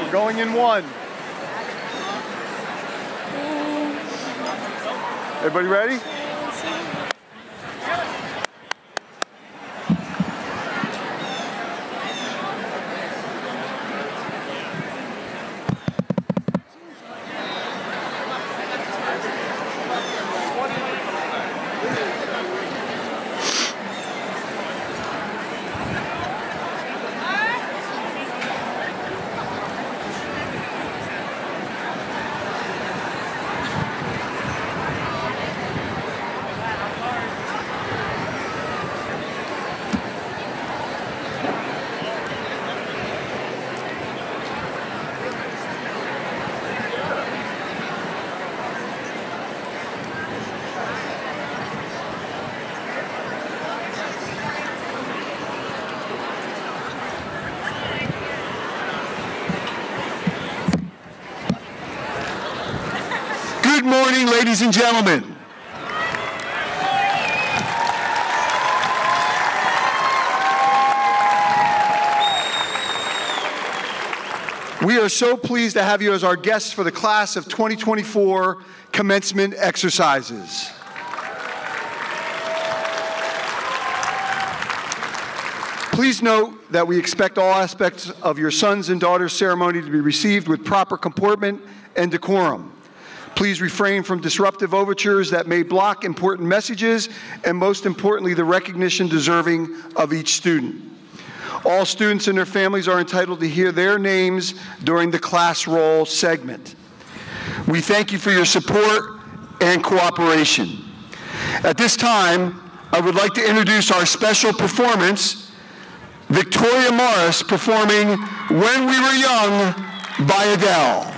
We're going in one. Everybody ready? Good morning, ladies and gentlemen. We are so pleased to have you as our guests for the class of 2024 commencement exercises. Please note that we expect all aspects of your sons and daughters' ceremony to be received with proper comportment and decorum. Please refrain from disruptive overtures that may block important messages and, most importantly, the recognition deserving of each student. All students and their families are entitled to hear their names during the class roll segment. We thank you for your support and cooperation. At this time, I would like to introduce our special performance, Victoria Morris performing When We Were Young by Adele.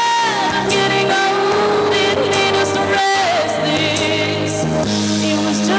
It was just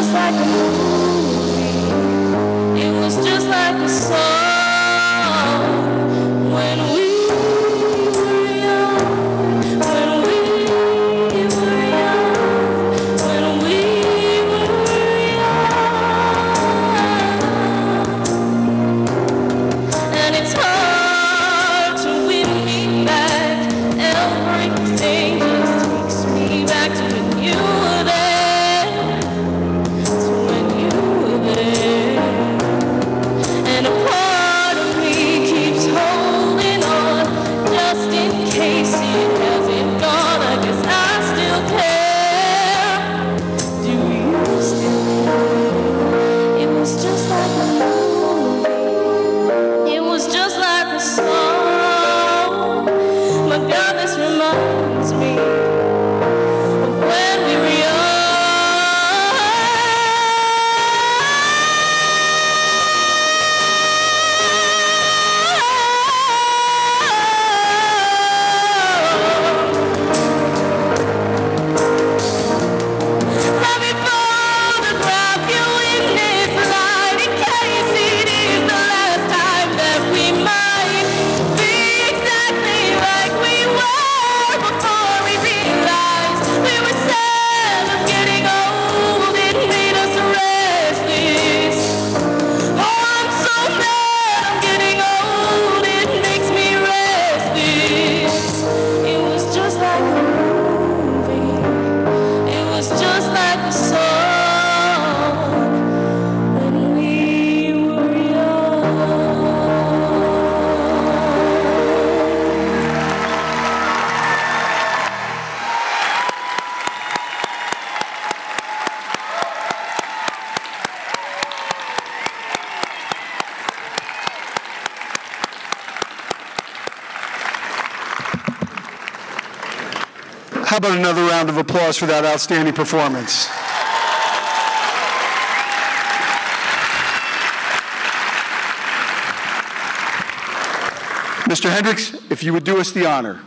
How about another round of applause for that outstanding performance? Mr. Hendricks, if you would do us the honor.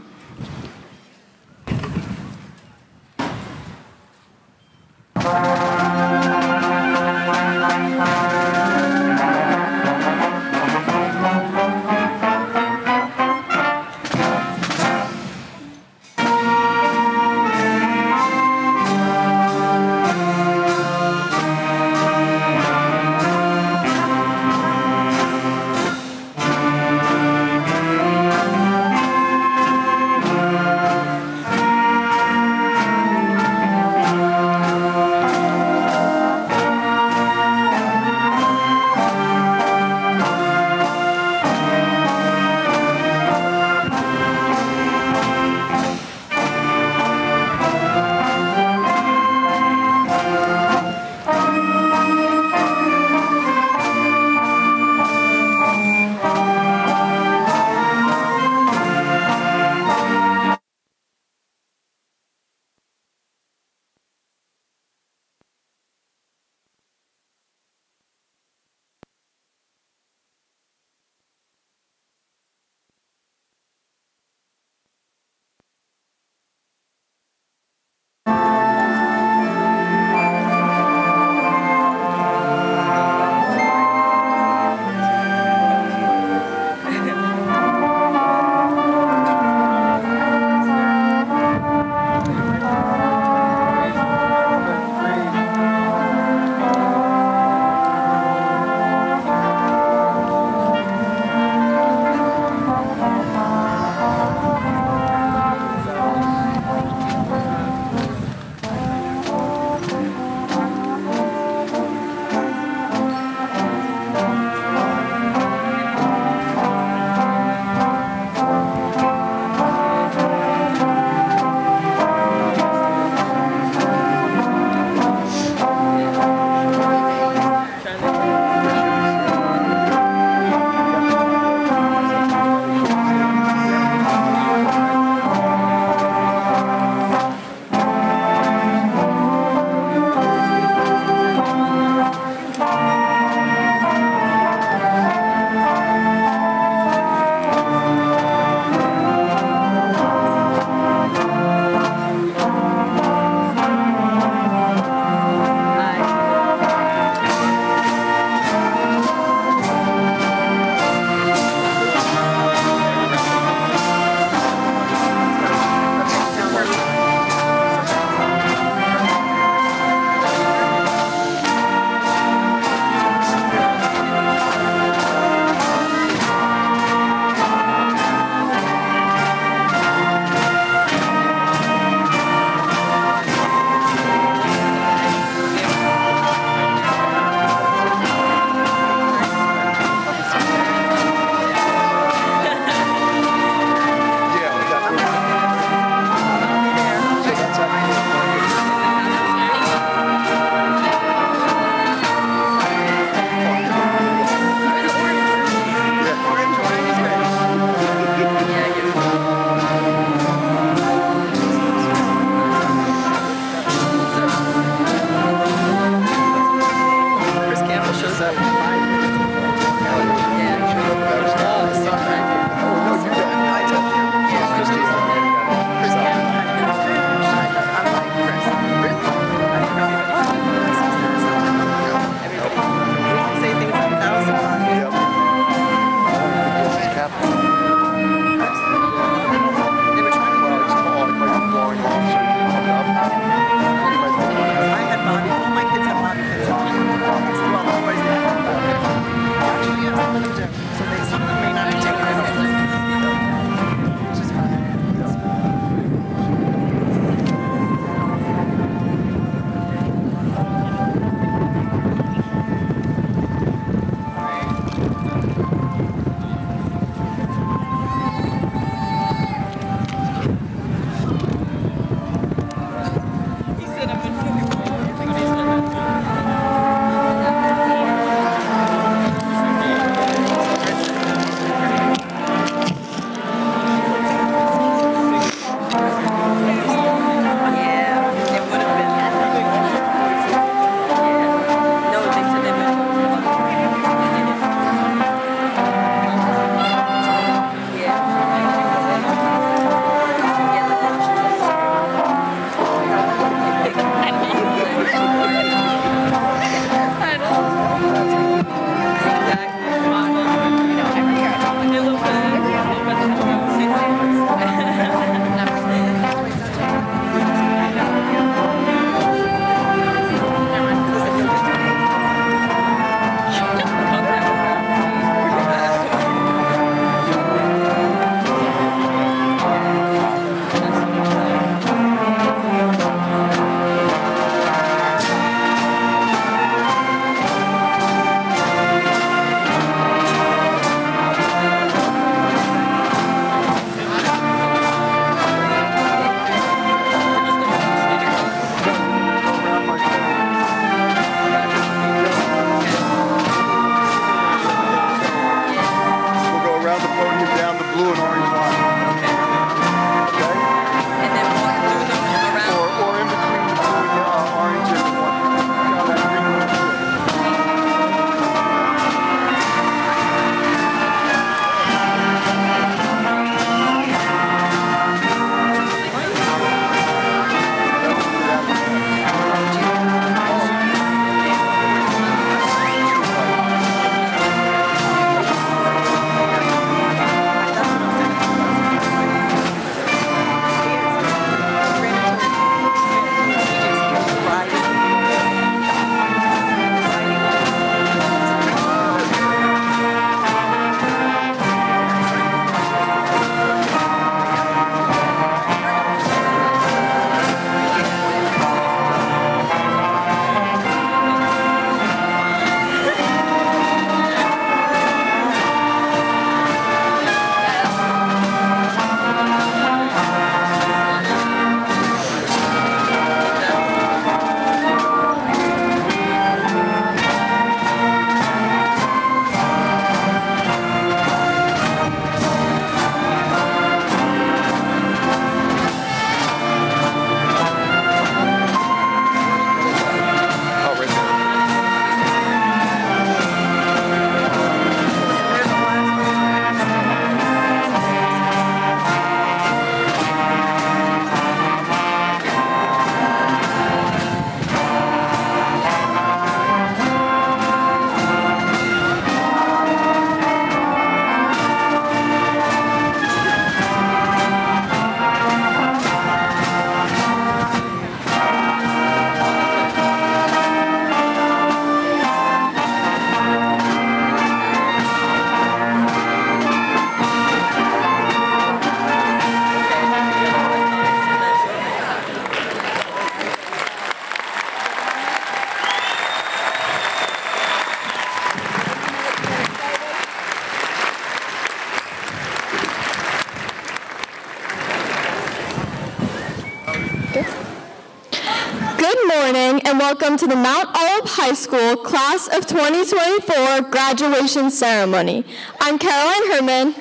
welcome to the Mount Olive High School Class of 2024 graduation ceremony. I'm Caroline Herman.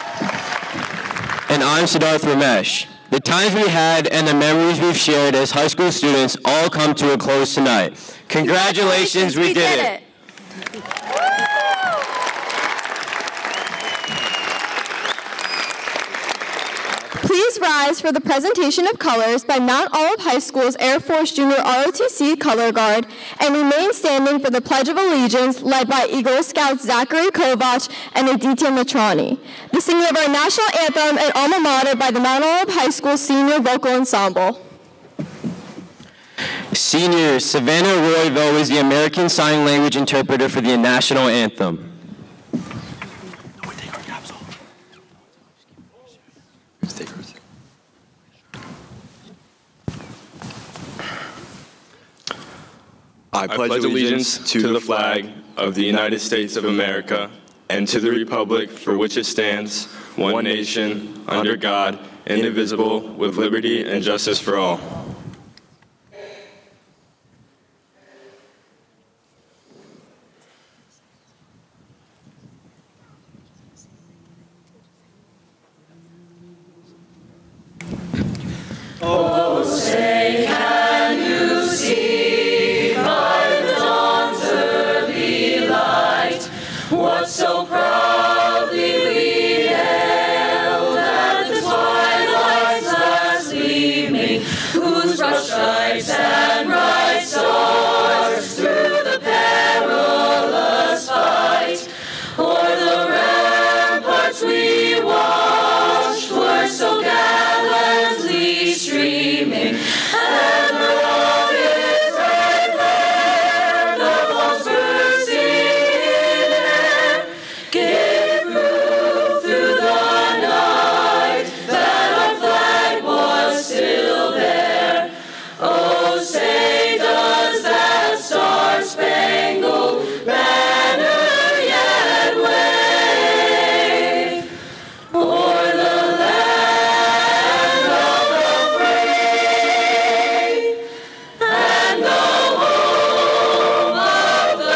And I'm Siddharth Ramesh. The times we had and the memories we've shared as high school students all come to a close tonight. Congratulations, we did it. Please rise for the presentation of colors by Mount Olive High School's Air Force Junior ROTC Color Guard and remain standing for the Pledge of Allegiance led by Eagle Scouts Zachary Kovach and Aditya Matrani. The singing of our national anthem and alma mater by the Mount Olive High School Senior Vocal Ensemble. Senior Savannah Royville is the American Sign Language interpreter for the national anthem. I pledge allegiance to the flag of the United States of America and to the republic for which it stands, one nation, under God, indivisible, with liberty and justice for all. Oh, say, can you see by the dawn's early light what so proudly we hailed at the twilight's last gleaming, whose broad stripes and bright stars through the perilous fight o'er the ramparts we watched were so gallantly streaming, and the rocket's red glare, the bombs bursting in air, gave proof through the night that our flag was still there. Oh, say does that star-spangled banner yet wave o'er the land of the free and the home of the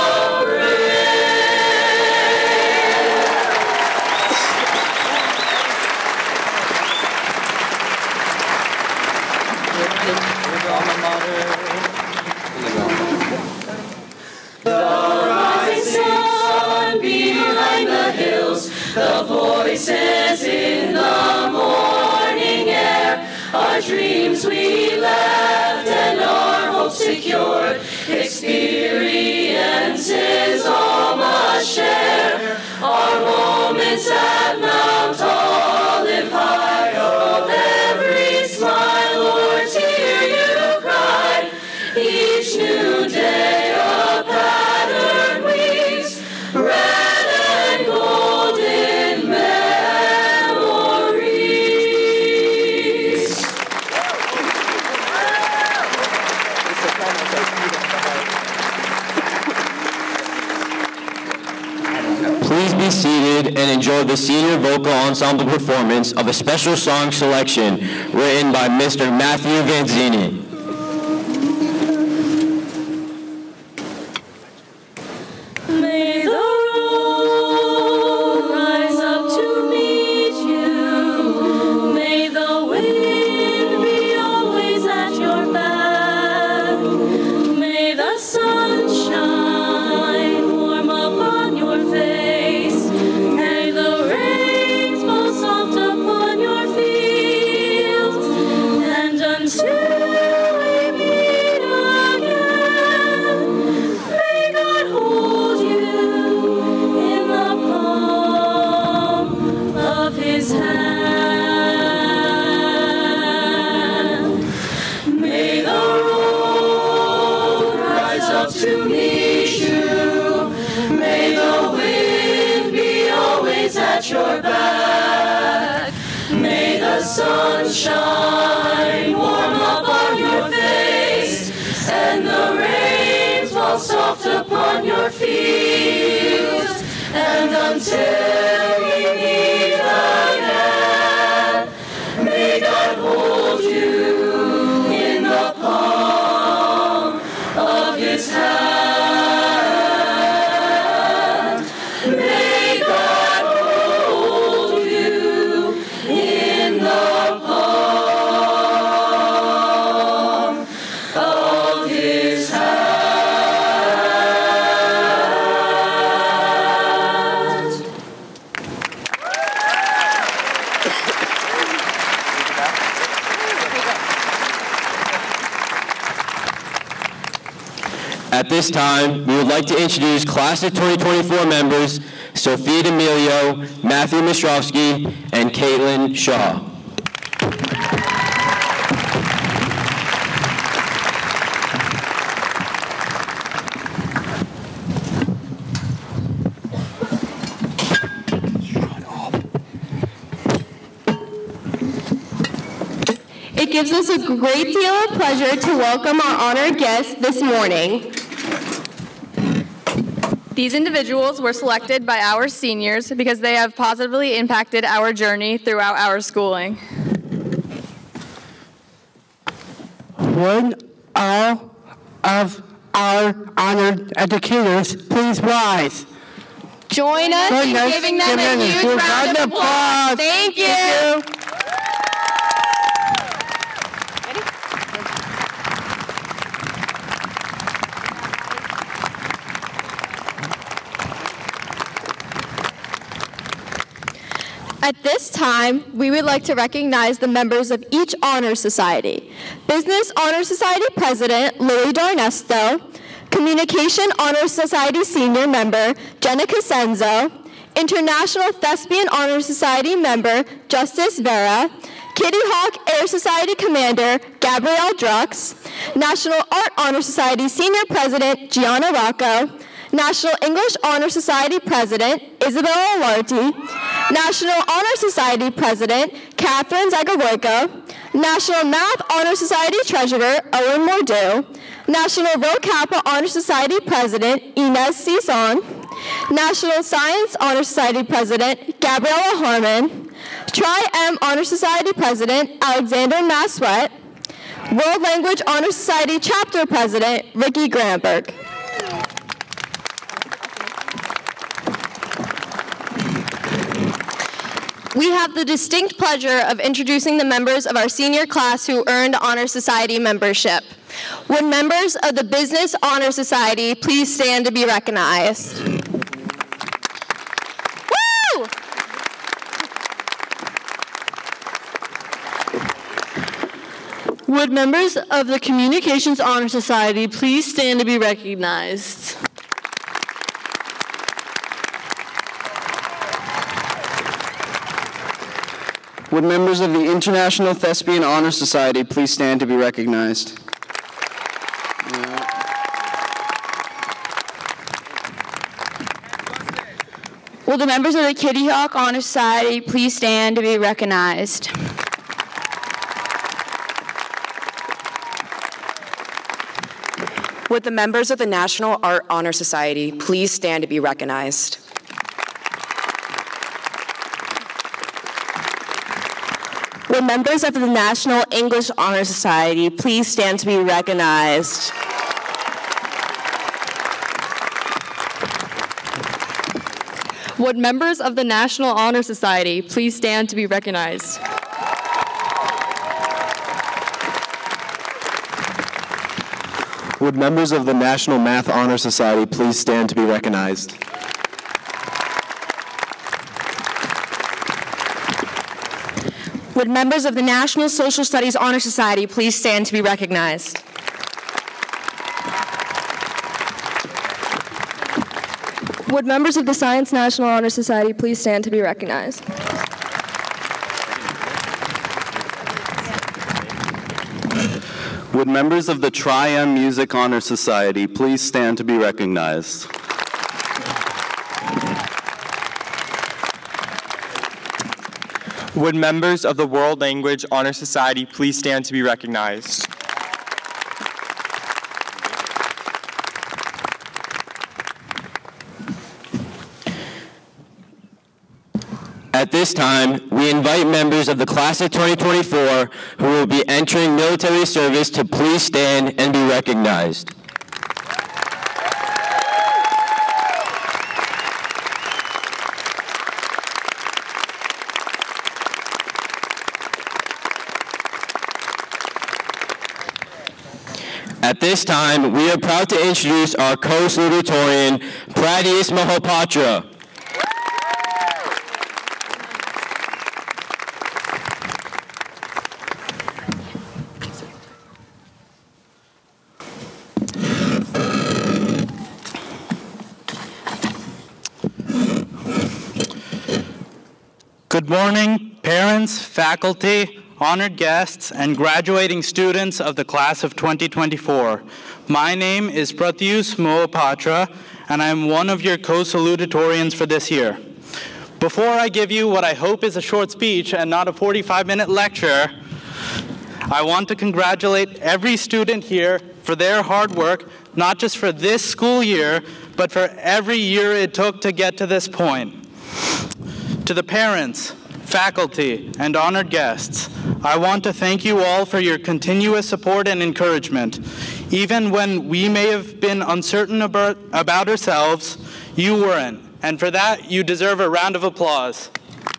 rising sun behind the hills, the voices in the morning air, our dreams we left and our hopes secured, experiences all must share, our moments at Mount Olive High, of every smile or tear you cried, each new day a pattern weaves, red and golden memories. Please be seated and enjoy the senior vocal ensemble performance of a special song selection written by Mr. Matthew Vanzini. May the road rise up to meet you. May the wind be always at your back. May the sun shine warm upon your face. May the rains fall soft upon your fields. And until we meet again, may God hold you in the palm of His hand. May the road rise up to meet you. May the wind be always at your back. May the sun shine warm upon your face, and the rains fall soft upon your fields. And until we meet again, may God hold you in the palm his hand. At this time, we would like to introduce Class of 2024 members, Sophia D'Amelio, Matthew Mostrovsky, and Caitlin Shaw. It gives us a great deal of pleasure to welcome our honored guests this morning. These individuals were selected by our seniors because they have positively impacted our journey throughout our schooling. Would all of our honored educators please rise? Join us in giving them a huge round of applause. Thank you. At this time, we would like to recognize the members of each Honor Society. Business Honor Society President, Lily Darnesto. Communication Honor Society Senior Member, Jenna Casenzo. International Thespian Honor Society Member, Justice Vera. Kitty Hawk Air Society Commander, Gabrielle Drux. National Art Honor Society Senior President, Gianna Rocco. National English Honor Society President, Isabella Alarti. National Honor Society President, Catherine Zagoroyko. National Math Honor Society Treasurer, Owen Mordew. National Rho Kappa Honor Society President, Inez Cison. National Science Honor Society President, Gabriella Harmon. Tri-M Honor Society President, Alexander Maswet. World Language Honor Society Chapter President, Ricky Granberg. We have the distinct pleasure of introducing the members of our senior class who earned Honor Society membership. Would members of the Business Honor Society please stand to be recognized? Woo! Would members of the Communications Honor Society please stand to be recognized? Would members of the International Thespian Honor Society please stand to be recognized? Will the members of the Kitty Hawk Honor Society please stand to be recognized? Would the members of the National Art Honor Society please stand to be recognized? Would members of the National English Honor Society please stand to be recognized? Would members of the National Honor Society please stand to be recognized? Would members of the National Math Honor Society please stand to be recognized? Would members of the National Social Studies Honor Society please stand to be recognized? Would members of the Science National Honor Society please stand to be recognized? Would members of the Tri-M Music Honor Society please stand to be recognized? Would members of the World Language Honor Society please stand to be recognized? At this time, we invite members of the Class of 2024 who will be entering military service to please stand and be recognized. At At this time, we are proud to introduce our co-salutatorian, Pratius Mahopatra. Good morning, parents, faculty, honored guests, and graduating students of the class of 2024. My name is Pratius Mohapatra, and I am one of your co-salutatorians for this year. Before I give you what I hope is a short speech and not a 45-minute lecture, I want to congratulate every student here for their hard work, not just for this school year, but for every year it took to get to this point. To the parents, faculty, and honored guests, I want to thank you all for your continuous support and encouragement. Even when we may have been uncertain about ourselves, you weren't, and for that, you deserve a round of applause.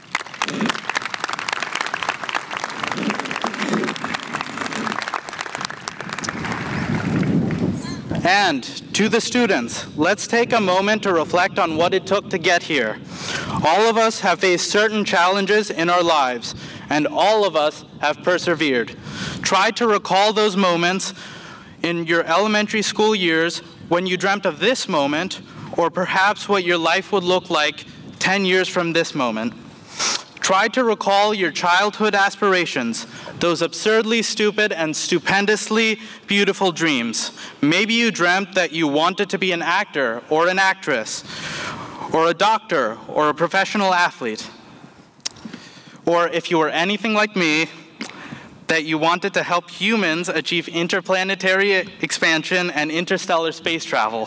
And to the students, let's take a moment to reflect on what it took to get here. All of us have faced certain challenges in our lives, and all of us have persevered. Try to recall those moments in your elementary school years when you dreamt of this moment, or perhaps what your life would look like 10 years from this moment. Try to recall your childhood aspirations, those absurdly stupid and stupendously beautiful dreams. Maybe you dreamt that you wanted to be an actor or an actress, or a doctor or a professional athlete. Or if you were anything like me, that you wanted to help humans achieve interplanetary expansion and interstellar space travel.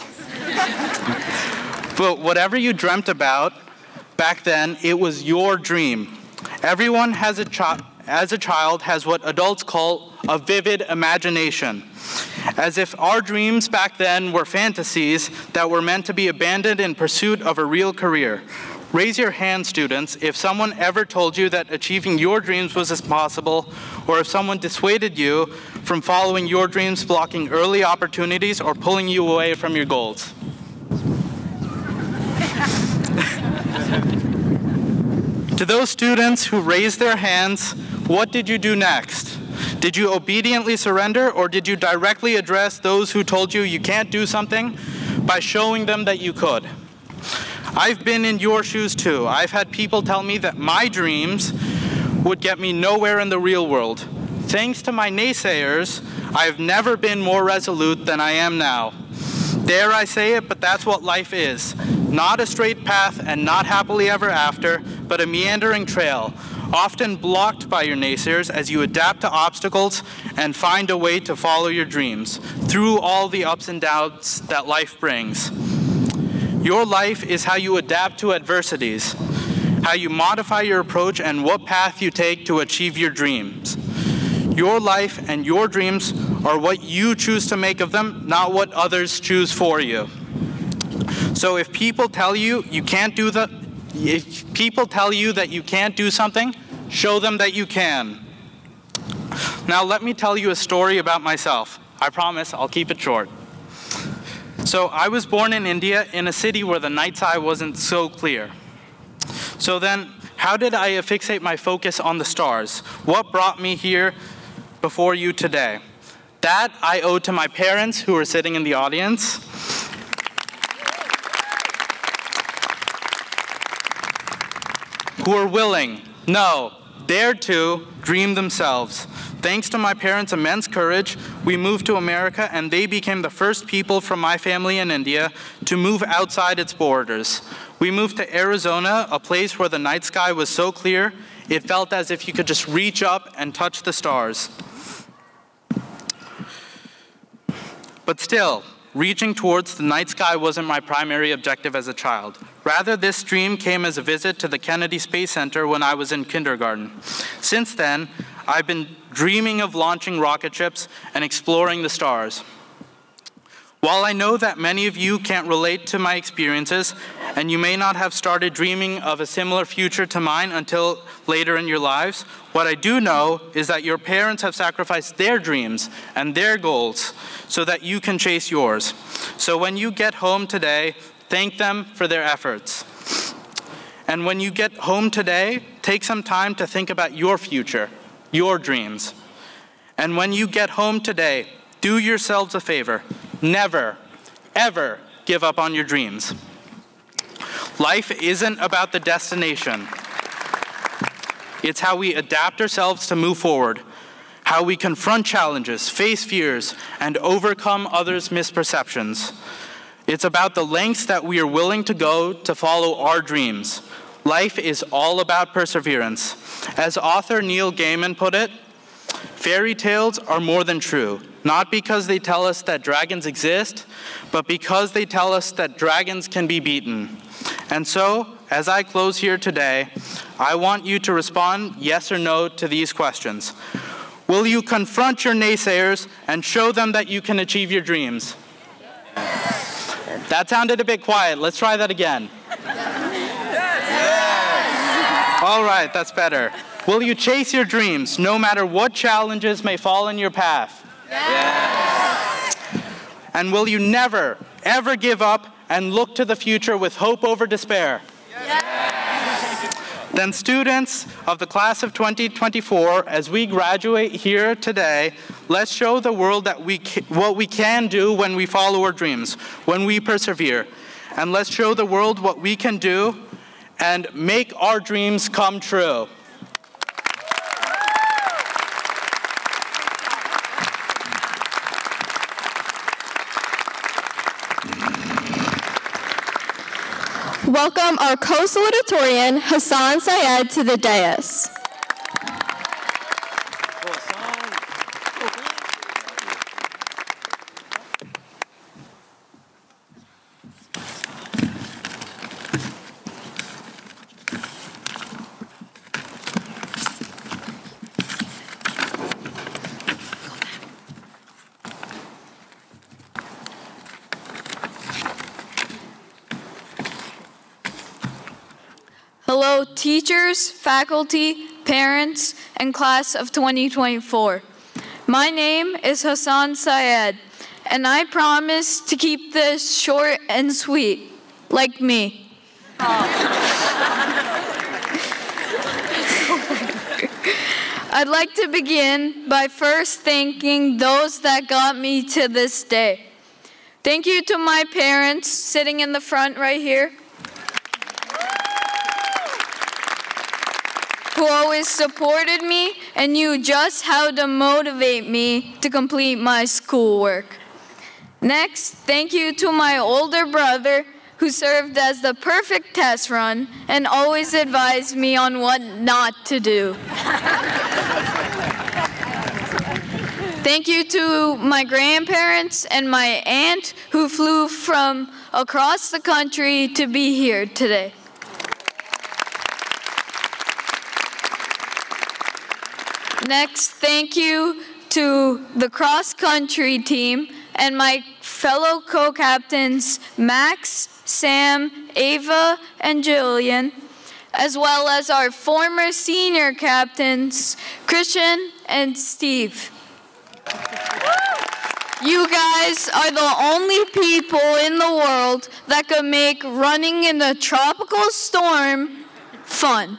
But whatever you dreamt about back then, it was your dream. Everyone as a child has what adults call a vivid imagination, as if our dreams back then were fantasies that were meant to be abandoned in pursuit of a real career. Raise your hand, students, if someone ever told you that achieving your dreams was impossible, or if someone dissuaded you from following your dreams, blocking early opportunities, or pulling you away from your goals. To those students who raised their hands, what did you do next? Did you obediently surrender, or did you directly address those who told you you can't do something by showing them that you could? I've been in your shoes too. I've had people tell me that my dreams would get me nowhere in the real world. Thanks to my naysayers, I've never been more resolute than I am now. Dare I say it, but that's what life is. Not a straight path and not happily ever after, but a meandering trail, often blocked by your naysayers as you adapt to obstacles and find a way to follow your dreams through all the ups and downs that life brings. Your life is how you adapt to adversities, how you modify your approach, and what path you take to achieve your dreams. Your life and your dreams are what you choose to make of them, not what others choose for you. So if people tell you you can't do that, if people tell you that you can't do something, show them that you can. Now let me tell you a story about myself. I promise I'll keep it short. So I was born in India, in a city where the night sky wasn't so clear. So then, how did I fixate my focus on the stars? What brought me here before you today? That I owe to my parents, who are sitting in the audience, who are willing, no, dare to dream themselves. Thanks to my parents' immense courage, we moved to America, and they became the first people from my family in India to move outside its borders. We moved to Arizona, a place where the night sky was so clear, it felt as if you could just reach up and touch the stars. But still, reaching towards the night sky wasn't my primary objective as a child. Rather, this dream came as a visit to the Kennedy Space Center when I was in kindergarten. Since then, I've been dreaming of launching rocket ships and exploring the stars. While I know that many of you can't relate to my experiences, and you may not have started dreaming of a similar future to mine until later in your lives. What I do know is that your parents have sacrificed their dreams and their goals so that you can chase yours. So when you get home today, thank them for their efforts. And when you get home today, take some time to think about your future, your dreams. And when you get home today, do yourselves a favor. Never, ever give up on your dreams. Life isn't about the destination. It's how we adapt ourselves to move forward, how we confront challenges, face fears, and overcome others' misperceptions. It's about the lengths that we are willing to go to follow our dreams. Life is all about perseverance. As author Neil Gaiman put it, fairy tales are more than true, not because they tell us that dragons exist, but because they tell us that dragons can be beaten. And so, as I close here today, I want you to respond yes or no to these questions. Will you confront your naysayers and show them that you can achieve your dreams? That sounded a bit quiet. Let's try that again. All right, that's better. Will you chase your dreams no matter what challenges may fall in your path? Yes. And will you never, ever give up and look to the future with hope over despair? Yes. Then students of the class of 2024, as we graduate here today, let's show the world that what we can do when we follow our dreams, when we persevere. And let's show the world what we can do and make our dreams come true. Welcome our co-salutatorian, Hassan Syed, to the dais. Hello, teachers, faculty, parents, and class of 2024. My name is Hassan Syed, and I promise to keep this short and sweet, like me. I'd like to begin by first thanking those that got me to this day. Thank you to my parents sitting in the front right here, who always supported me and knew just how to motivate me to complete my schoolwork. Next, thank you to my older brother, who served as the perfect test run and always advised me on what not to do. Thank you to my grandparents and my aunt, who flew from across the country to be here today. Next, thank you to the cross-country team and my fellow co-captains Max, Sam, Ava, and Jillian, as well as our former senior captains Christian and Steve. You guys are the only people in the world that could make running in a tropical storm fun.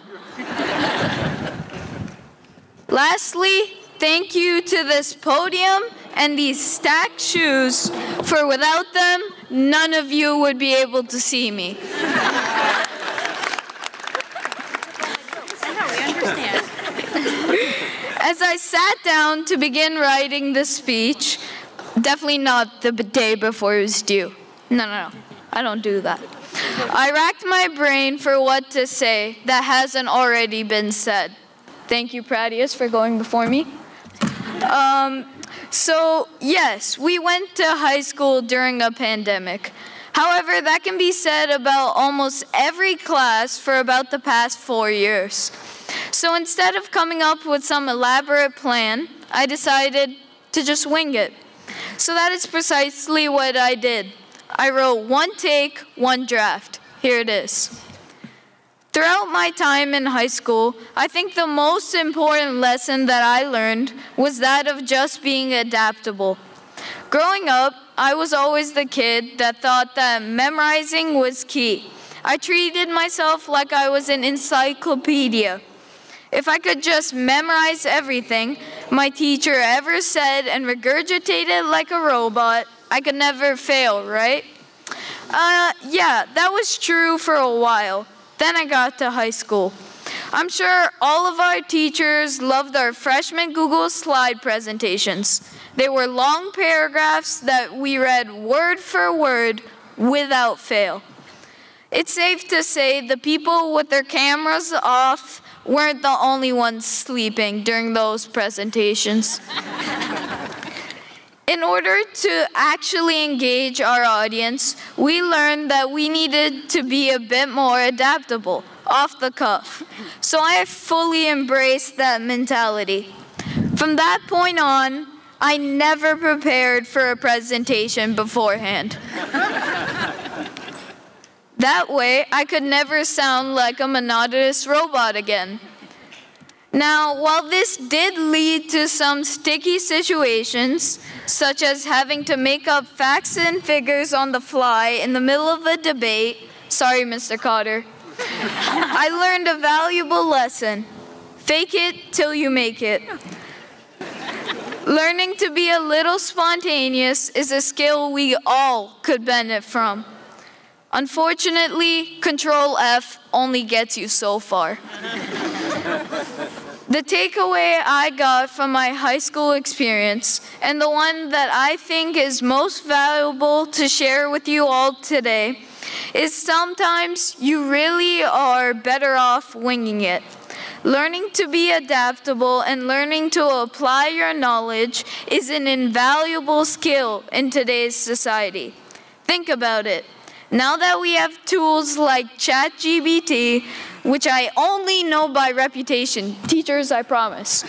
Lastly, thank you to this podium and these stacked shoes, for without them, none of you would be able to see me. As I sat down to begin writing the speech, definitely not the day before it was due. No, I don't do that. I racked my brain for what to say that hasn't already been said. Thank you, Pradius, for going before me. So, yes, we went to high school during a pandemic. However, that can be said about almost every class for about the past 4 years. So instead of coming up with some elaborate plan, I decided to just wing it. So that is precisely what I did. I wrote one take, one draft. Here it is. Throughout my time in high school, I think the most important lesson that I learned was that of just being adaptable. Growing up, I was always the kid that thought that memorizing was key. I treated myself like I was an encyclopedia. If I could just memorize everything my teacher ever said and regurgitate it like a robot, I could never fail, right? Yeah, that was true for a while. Then I got to high school. I'm sure all of our teachers loved our freshman Google slide presentations. They were long paragraphs that we read word for word without fail. It's safe to say the people with their cameras off weren't the only ones sleeping during those presentations. In order to actually engage our audience, we learned that we needed to be a bit more adaptable, off the cuff. So I fully embraced that mentality. From that point on, I never prepared for a presentation beforehand. That way, I could never sound like a monotonous robot again. Now, while this did lead to some sticky situations, such as having to make up facts and figures on the fly in the middle of a debate, sorry, Mr. Cotter, I learned a valuable lesson. Fake it till you make it. Learning to be a little spontaneous is a skill we all could benefit from. Unfortunately, Control F only gets you so far. The takeaway I got from my high school experience, and the one that I think is most valuable to share with you all today, is sometimes you really are better off winging it. Learning to be adaptable and learning to apply your knowledge is an invaluable skill in today's society. Think about it. Now that we have tools like ChatGPT, which I only know by reputation, teachers, I promise.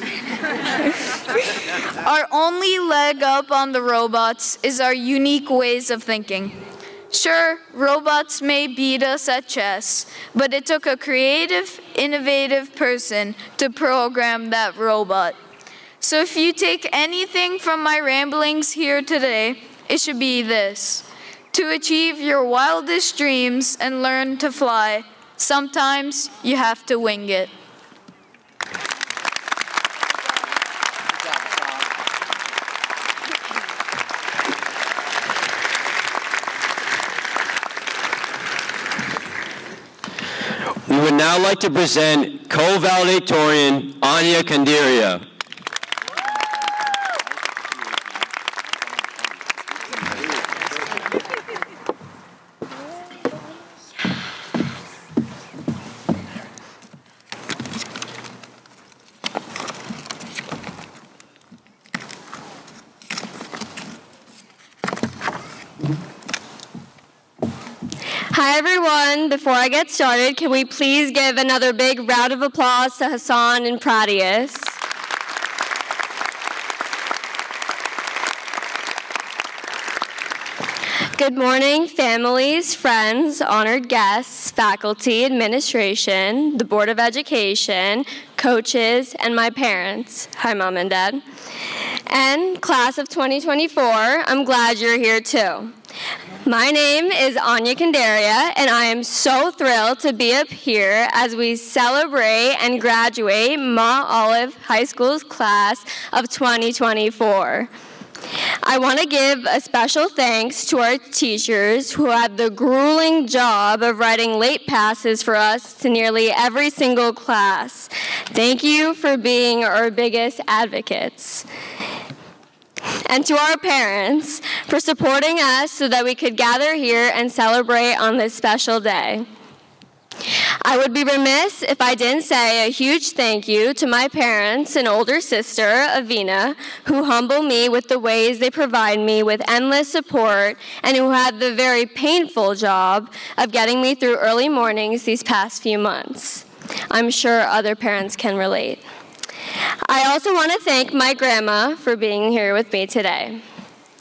Our only leg up on the robots is our unique ways of thinking. Sure, robots may beat us at chess, but it took a creative, innovative person to program that robot. So if you take anything from my ramblings here today, it should be this. To achieve your wildest dreams and learn to fly, sometimes you have to wing it. We would now like to present co-valedictorian Anya Kandiria. Hi everyone, before I get started, can we please give another big round of applause to Hassan and Pradius. Good morning, families, friends, honored guests, faculty, administration, the Board of Education, coaches, and my parents. Hi, Mom and Dad. And class of 2024, I'm glad you're here too. My name is Anya Kandiria, and I am so thrilled to be up here as we celebrate and graduate Mount Olive High School's class of 2024. I want to give a special thanks to our teachers who had the grueling job of writing late passes for us to nearly every single class. Thank you for being our biggest advocates. And to our parents for supporting us so that we could gather here and celebrate on this special day. I would be remiss if I didn't say a huge thank you to my parents and older sister, Avina, who humble me with the ways they provide me with endless support and who had the very painful job of getting me through early mornings these past few months. I'm sure other parents can relate. I also want to thank my grandma for being here with me today.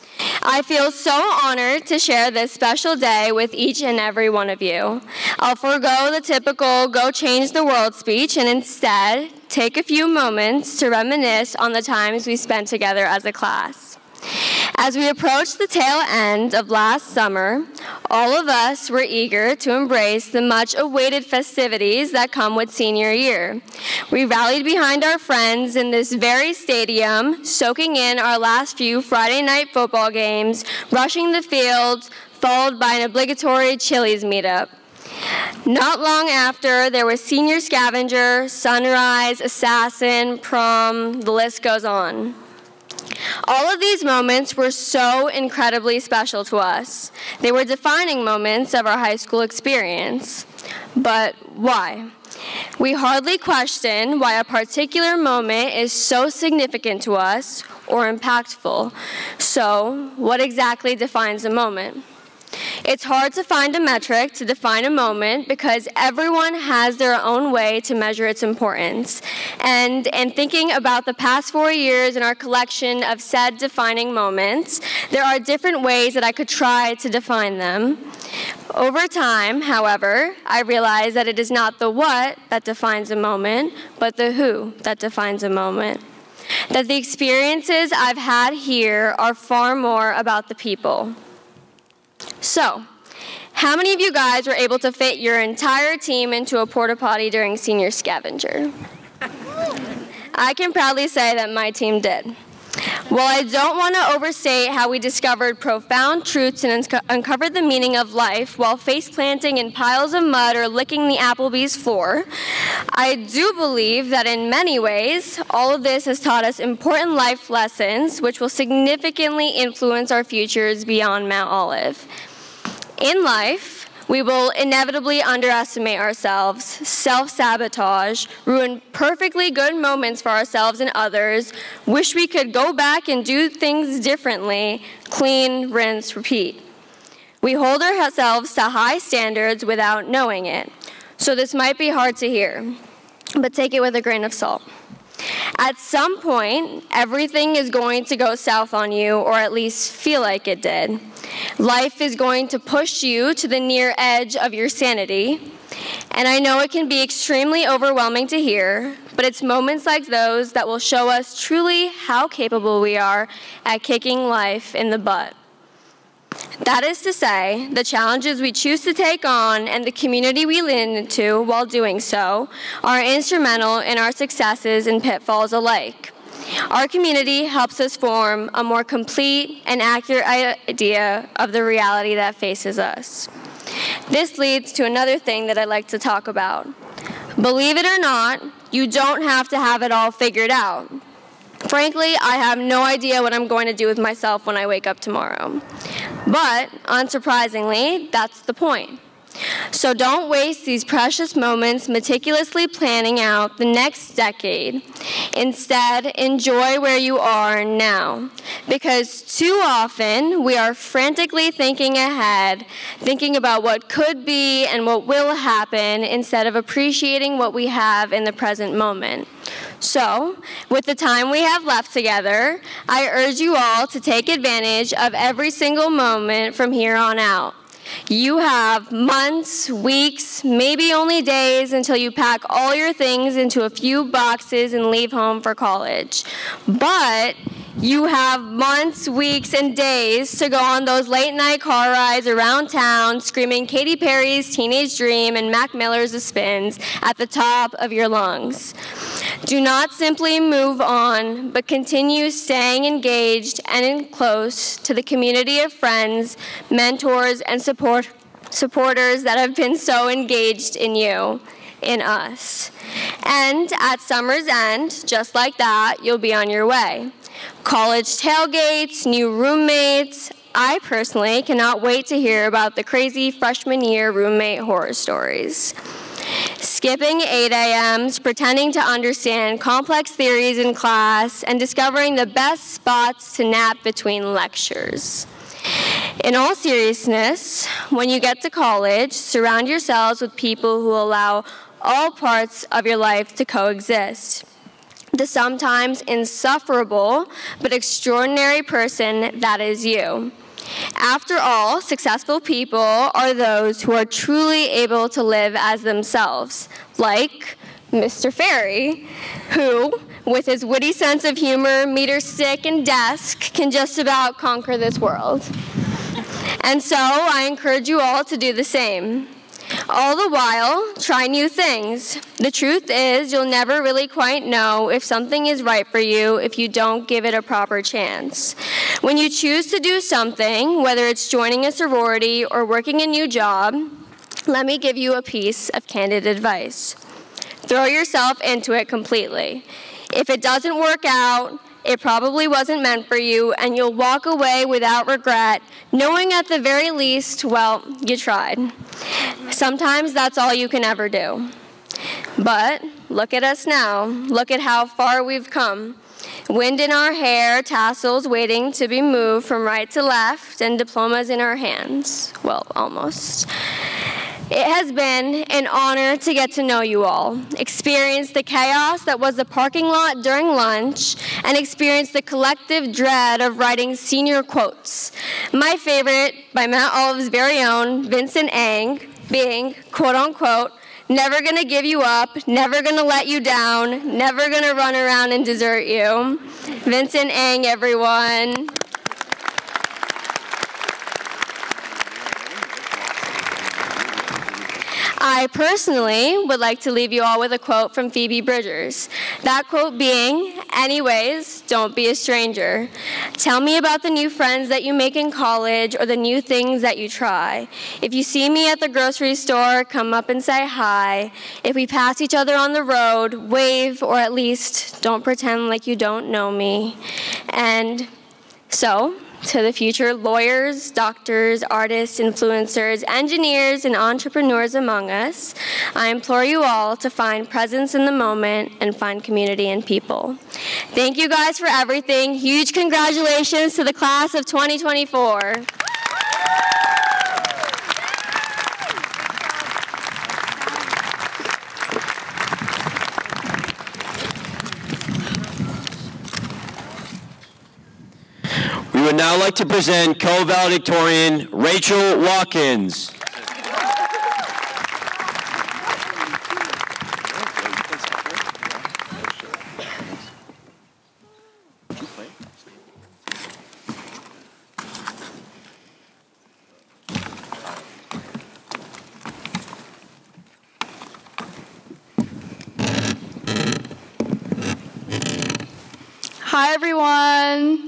I feel so honored to share this special day with each and every one of you. I'll forego the typical go change the world speech and instead take a few moments to reminisce on the times we spent together as a class. As we approached the tail end of last summer, all of us were eager to embrace the much-awaited festivities that come with senior year. We rallied behind our friends in this very stadium, soaking in our last few Friday night football games, rushing the fields, followed by an obligatory Chili's meetup. Not long after, there was senior scavenger, sunrise, assassin, prom, the list goes on. All of these moments were so incredibly special to us. They were defining moments of our high school experience. But why? We hardly question why a particular moment is so significant to us or impactful. So, what exactly defines a moment? It's hard to find a metric to define a moment because everyone has their own way to measure its importance. And in thinking about the past 4 years in our collection of said defining moments, there are different ways that I could try to define them. Over time, however, I realized that it is not the what that defines a moment, but the who that defines a moment. That the experiences I've had here are far more about the people. So, how many of you guys were able to fit your entire team into a porta potty during senior scavenger? I can proudly say that my team did. While I don't want to overstate how we discovered profound truths and uncovered the meaning of life while face planting in piles of mud or licking the Applebee's floor, I do believe that in many ways, all of this has taught us important life lessons which will significantly influence our futures beyond Mount Olive. In life, we will inevitably underestimate ourselves, self-sabotage, ruin perfectly good moments for ourselves and others, wish we could go back and do things differently, clean, rinse, repeat. We hold ourselves to high standards without knowing it. So this might be hard to hear, but take it with a grain of salt. At some point, everything is going to go south on you, or at least feel like it did. Life is going to push you to the near edge of your sanity. And I know it can be extremely overwhelming to hear, but it's moments like those that will show us truly how capable we are at kicking life in the butt. That is to say, the challenges we choose to take on and the community we lean into while doing so are instrumental in our successes and pitfalls alike. Our community helps us form a more complete and accurate idea of the reality that faces us. This leads to another thing that I'd like to talk about. Believe it or not, you don't have to have it all figured out. Frankly, I have no idea what I'm going to do with myself when I wake up tomorrow. But, unsurprisingly, that's the point. So don't waste these precious moments meticulously planning out the next decade. Instead, enjoy where you are now. Because too often, we are frantically thinking ahead, thinking about what could be and what will happen, instead of appreciating what we have in the present moment. So, with the time we have left together, I urge you all to take advantage of every single moment from here on out. You have months, weeks, maybe only days until you pack all your things into a few boxes and leave home for college. But you have months, weeks, and days to go on those late-night car rides around town screaming Katy Perry's Teenage Dream and Mac Miller's The Spins at the top of your lungs. Do not simply move on, but continue staying engaged and close to the community of friends, mentors, and supporters that have been so engaged in you, in us. And at summer's end, just like that, you'll be on your way. College tailgates, new roommates. I personally cannot wait to hear about the crazy freshman year roommate horror stories. Skipping 8 a.m.s, pretending to understand complex theories in class, and discovering the best spots to nap between lectures. In all seriousness, when you get to college, surround yourselves with people who allow all parts of your life to coexist. the sometimes insufferable but extraordinary person that is you. After all, successful people are those who are truly able to live as themselves, like Mr. Ferry, who, with his witty sense of humor, meter stick, and desk, can just about conquer this world. And so I encourage you all to do the same. All the while, try new things. The truth is, you'll never really quite know if something is right for you if you don't give it a proper chance. When you choose to do something, whether it's joining a sorority or working a new job, let me give you a piece of candid advice. Throw yourself into it completely. If it doesn't work out, it probably wasn't meant for you, and you'll walk away without regret, knowing at the very least, well, you tried. Sometimes that's all you can ever do. But look at us now. Look at how far we've come. Wind in our hair, tassels waiting to be moved from right to left, and diplomas in our hands. Well, almost. It has been an honor to get to know you all, experience the chaos that was the parking lot during lunch, and experience the collective dread of writing senior quotes. My favorite, by Mount Olive's very own Vincent Ang, being, quote unquote, never gonna give you up, never gonna let you down, never gonna run around and desert you. Vincent Ang, everyone. I personally would like to leave you all with a quote from Phoebe Bridgers. That quote being, anyways, don't be a stranger. Tell me about the new friends that you make in college or the new things that you try. If you see me at the grocery store, come up and say hi. If we pass each other on the road, wave, or at least don't pretend like you don't know me. And so, to the future lawyers, doctors, artists, influencers, engineers, and entrepreneurs among us, I implore you all to find presence in the moment and find community in people. Thank you guys for everything. Huge congratulations to the class of 2024. We would now like to present co-valedictorian Rachel Watkins. Hi, everyone.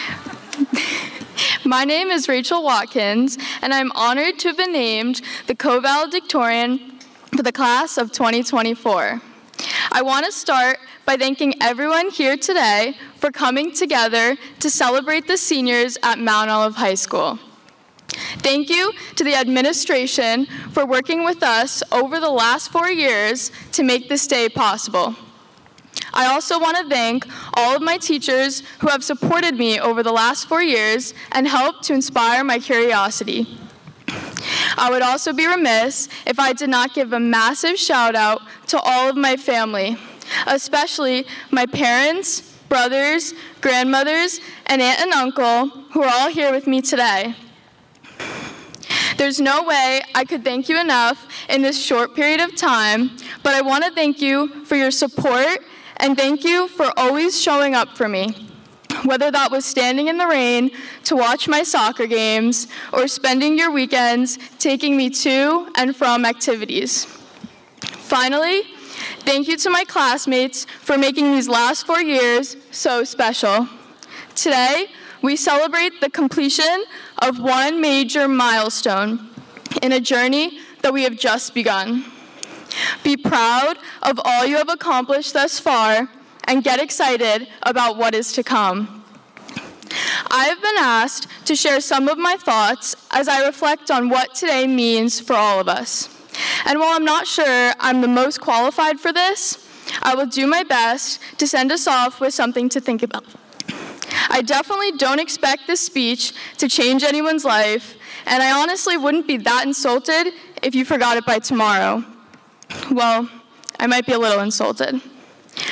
My name is Rachel Watkins, and I'm honored to have been named the co-valedictorian for the class of 2024. I want to start by thanking everyone here today for coming together to celebrate the seniors at Mount Olive High School. Thank you to the administration for working with us over the last 4 years to make this day possible. I also want to thank all of my teachers who have supported me over the last 4 years and helped to inspire my curiosity. I would also be remiss if I did not give a massive shout out to all of my family, especially my parents, brothers, grandmothers, and aunt and uncle who are all here with me today. There's no way I could thank you enough in this short period of time, but I want to thank you for your support and thank you for always showing up for me, whether that was standing in the rain to watch my soccer games or spending your weekends taking me to and from activities. Finally, thank you to my classmates for making these last 4 years so special. Today, we celebrate the completion of one major milestone in a journey that we have just begun. Be proud of all you have accomplished thus far and get excited about what is to come. I have been asked to share some of my thoughts as I reflect on what today means for all of us. And while I'm not sure I'm the most qualified for this, I will do my best to send us off with something to think about. I definitely don't expect this speech to change anyone's life, and I honestly wouldn't be that insulted if you forgot it by tomorrow. Well, I might be a little insulted. But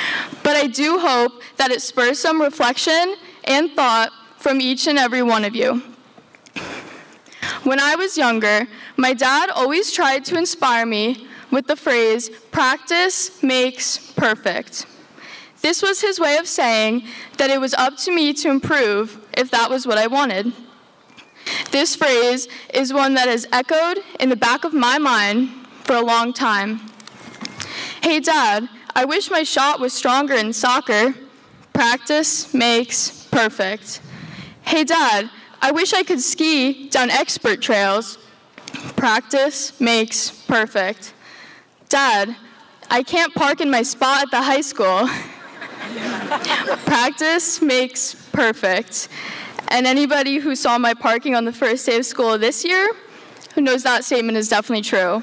but I do hope that it spurs some reflection and thought from each and every one of you. When I was younger, my dad always tried to inspire me with the phrase, "Practice makes perfect." This was his way of saying that it was up to me to improve if that was what I wanted. This phrase is one that has echoed in the back of my mind for a long time. Hey, Dad, I wish my shot was stronger in soccer. Practice makes perfect. Hey, Dad, I wish I could ski down expert trails. Practice makes perfect. Dad, I can't park in my spot at the high school. Practice makes perfect. And anybody who saw my parking on the first day of school this year who knows that statement is definitely true.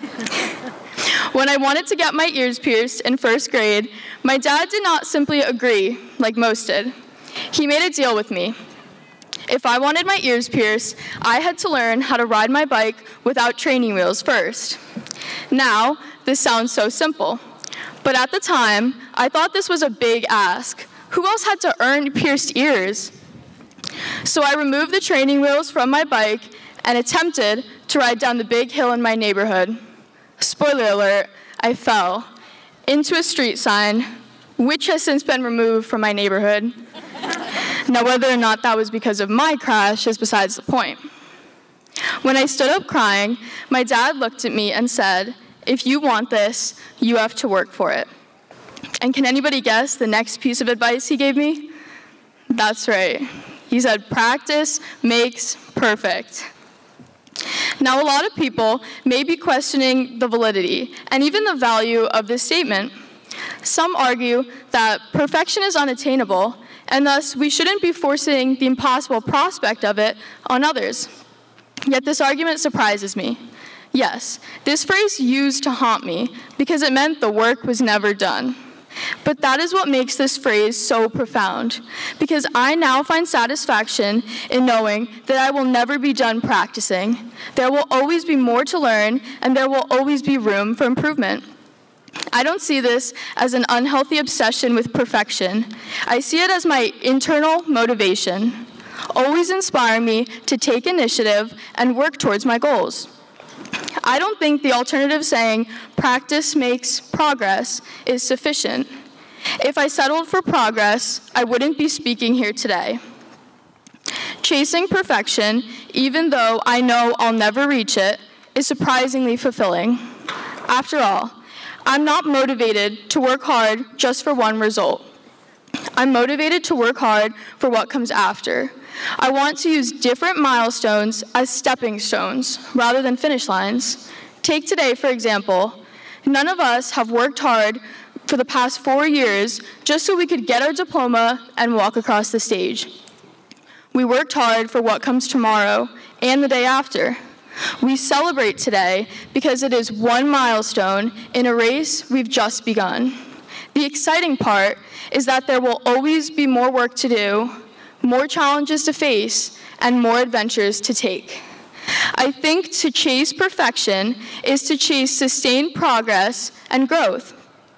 When I wanted to get my ears pierced in first grade, my dad did not simply agree like most did. He made a deal with me. If I wanted my ears pierced, I had to learn how to ride my bike without training wheels first. Now, this sounds so simple. But at the time, I thought this was a big ask. Who else had to earn pierced ears? So I removed the training wheels from my bike and attempted to ride down the big hill in my neighborhood. Spoiler alert, I fell into a street sign, which has since been removed from my neighborhood. Now, whether or not that was because of my crash is besides the point. When I stood up crying, my dad looked at me and said, "If you want this, you have to work for it." And can anybody guess the next piece of advice he gave me? That's right. He said, "Practice makes perfect." Now, a lot of people may be questioning the validity and even the value of this statement. Some argue that perfection is unattainable, and thus we shouldn't be forcing the impossible prospect of it on others. Yet this argument surprises me. Yes, this phrase used to haunt me because it meant the work was never done. But that is what makes this phrase so profound, because I now find satisfaction in knowing that I will never be done practicing. There will always be more to learn, and there will always be room for improvement. I don't see this as an unhealthy obsession with perfection. I see it as my internal motivation, always inspiring me to take initiative and work towards my goals. I don't think the alternative saying, "Practice makes progress," is sufficient. If I settled for progress, I wouldn't be speaking here today. Chasing perfection, even though I know I'll never reach it, is surprisingly fulfilling. After all, I'm not motivated to work hard just for one result. I'm motivated to work hard for what comes after. I want to use different milestones as stepping stones rather than finish lines. Take today, for example. None of us have worked hard for the past 4 years just so we could get our diploma and walk across the stage. We worked hard for what comes tomorrow and the day after. We celebrate today because it is one milestone in a race we've just begun. The exciting part is that there will always be more work to do, more challenges to face, and more adventures to take. I think to chase perfection is to chase sustained progress and growth.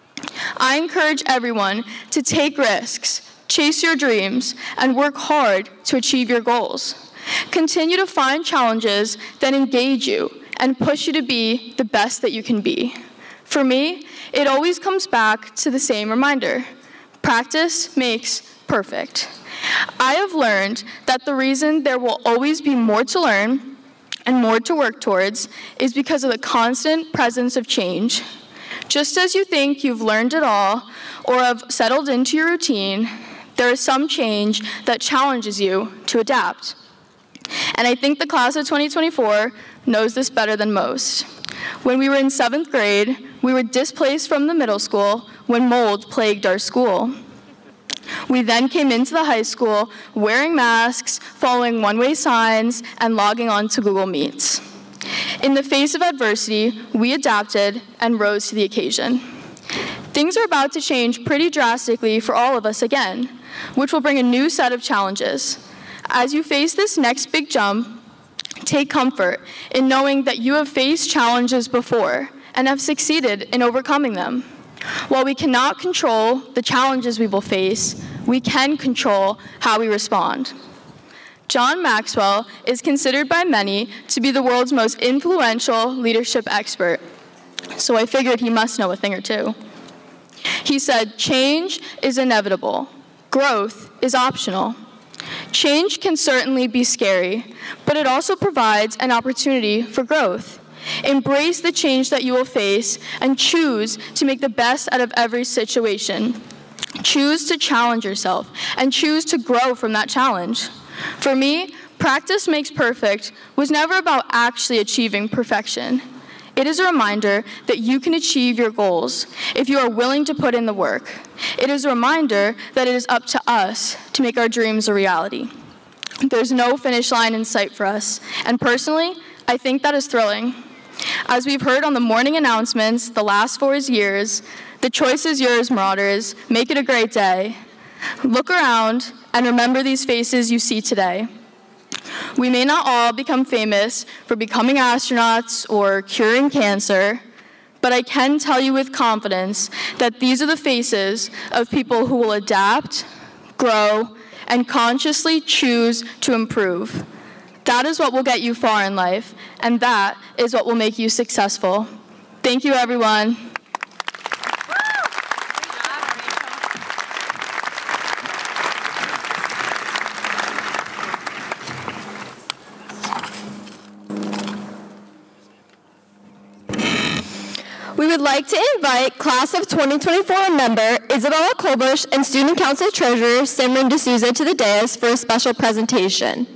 I encourage everyone to take risks, chase your dreams, and work hard to achieve your goals. Continue to find challenges that engage you and push you to be the best that you can be. For me, it always comes back to the same reminder: practice makes perfect. I have learned that the reason there will always be more to learn and more to work towards is because of the constant presence of change. Just as you think you've learned it all or have settled into your routine, there is some change that challenges you to adapt. And I think the class of 2024 knows this better than most. When we were in 7th grade, we were displaced from the middle school when mold plagued our school. We then came into the high school wearing masks, following one-way signs, and logging on to Google Meets. In the face of adversity, we adapted and rose to the occasion. Things are about to change pretty drastically for all of us again, which will bring a new set of challenges. As you face this next big jump, take comfort in knowing that you have faced challenges before and have succeeded in overcoming them. While we cannot control the challenges we will face, we can control how we respond. John Maxwell is considered by many to be the world's most influential leadership expert, so I figured he must know a thing or two. He said, "Change is inevitable. Growth is optional." Change can certainly be scary, but it also provides an opportunity for growth. Embrace the change that you will face and choose to make the best out of every situation. Choose to challenge yourself and choose to grow from that challenge. For me, practice makes perfect was never about actually achieving perfection. It is a reminder that you can achieve your goals if you are willing to put in the work. It is a reminder that it is up to us to make our dreams a reality. There's no finish line in sight for us, and personally, I think that is thrilling. As we've heard on the morning announcements the last 4 years, the choice is yours, Marauders. Make it a great day. Look around and remember these faces you see today. We may not all become famous for becoming astronauts or curing cancer, but I can tell you with confidence that these are the faces of people who will adapt, grow, and consciously choose to improve. That is what will get you far in life, and that is what will make you successful. Thank you, everyone. We would like to invite Class of 2024 member Isabella Kolbush and Student Council Treasurer Simran D'Souza to the dais for a special presentation.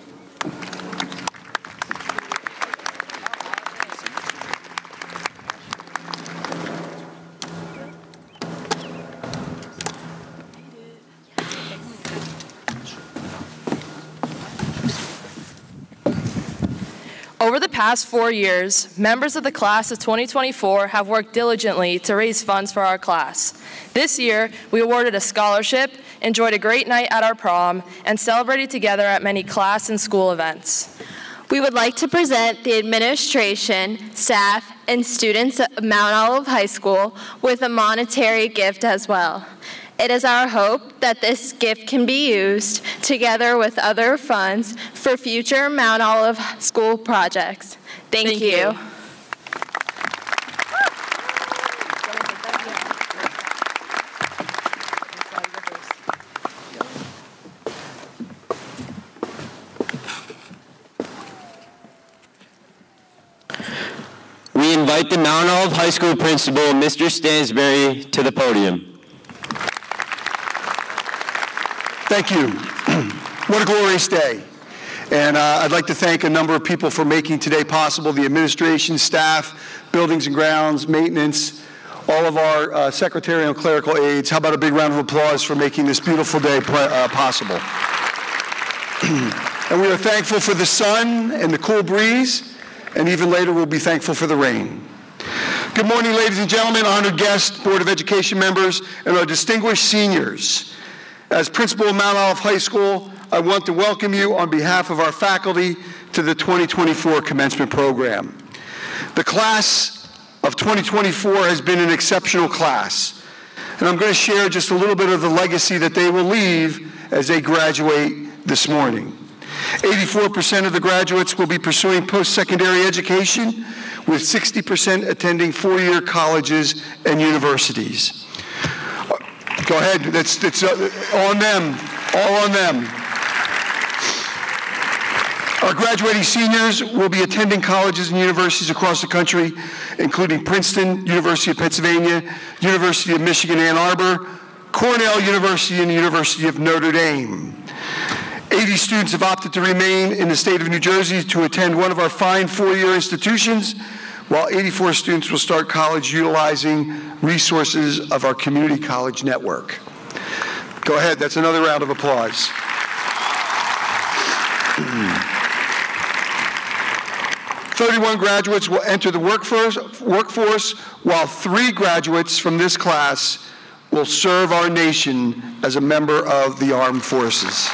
Over the past 4 years, members of the class of 2024 have worked diligently to raise funds for our class. This year, we awarded a scholarship, enjoyed a great night at our prom, and celebrated together at many class and school events. We would like to present the administration, staff, and students of Mount Olive High School with a monetary gift as well. It is our hope that this gift can be used, together with other funds, for future Mount Olive School projects. Thank you. We invite the Mount Olive High School principal, Mr. Stansberry, to the podium. Thank you. What a glorious day. And I'd like to thank a number of people for making today possible: the administration, staff, buildings and grounds, maintenance, all of our secretarial and clerical aides. How about a big round of applause for making this beautiful day possible? And we are thankful for the sun and the cool breeze, and even later we'll be thankful for the rain. Good morning, ladies and gentlemen, honored guests, Board of Education members, and our distinguished seniors. As principal of Mount Olive High School, I want to welcome you on behalf of our faculty to the 2024 commencement program. The class of 2024 has been an exceptional class, and I'm going to share just a little bit of the legacy that they will leave as they graduate this morning. 84% of the graduates will be pursuing post-secondary education, with 60% attending four-year colleges and universities. Go ahead, that's on them, all on them. Our graduating seniors will be attending colleges and universities across the country, including Princeton, University of Pennsylvania, University of Michigan, Ann Arbor, Cornell University, and the University of Notre Dame. 80 students have opted to remain in the state of New Jersey to attend one of our fine four-year institutions, while 84 students will start college utilizing resources of our community college network. Go ahead, that's another round of applause. 31 graduates will enter the workforce, while 3 graduates from this class will serve our nation as a member of the armed forces.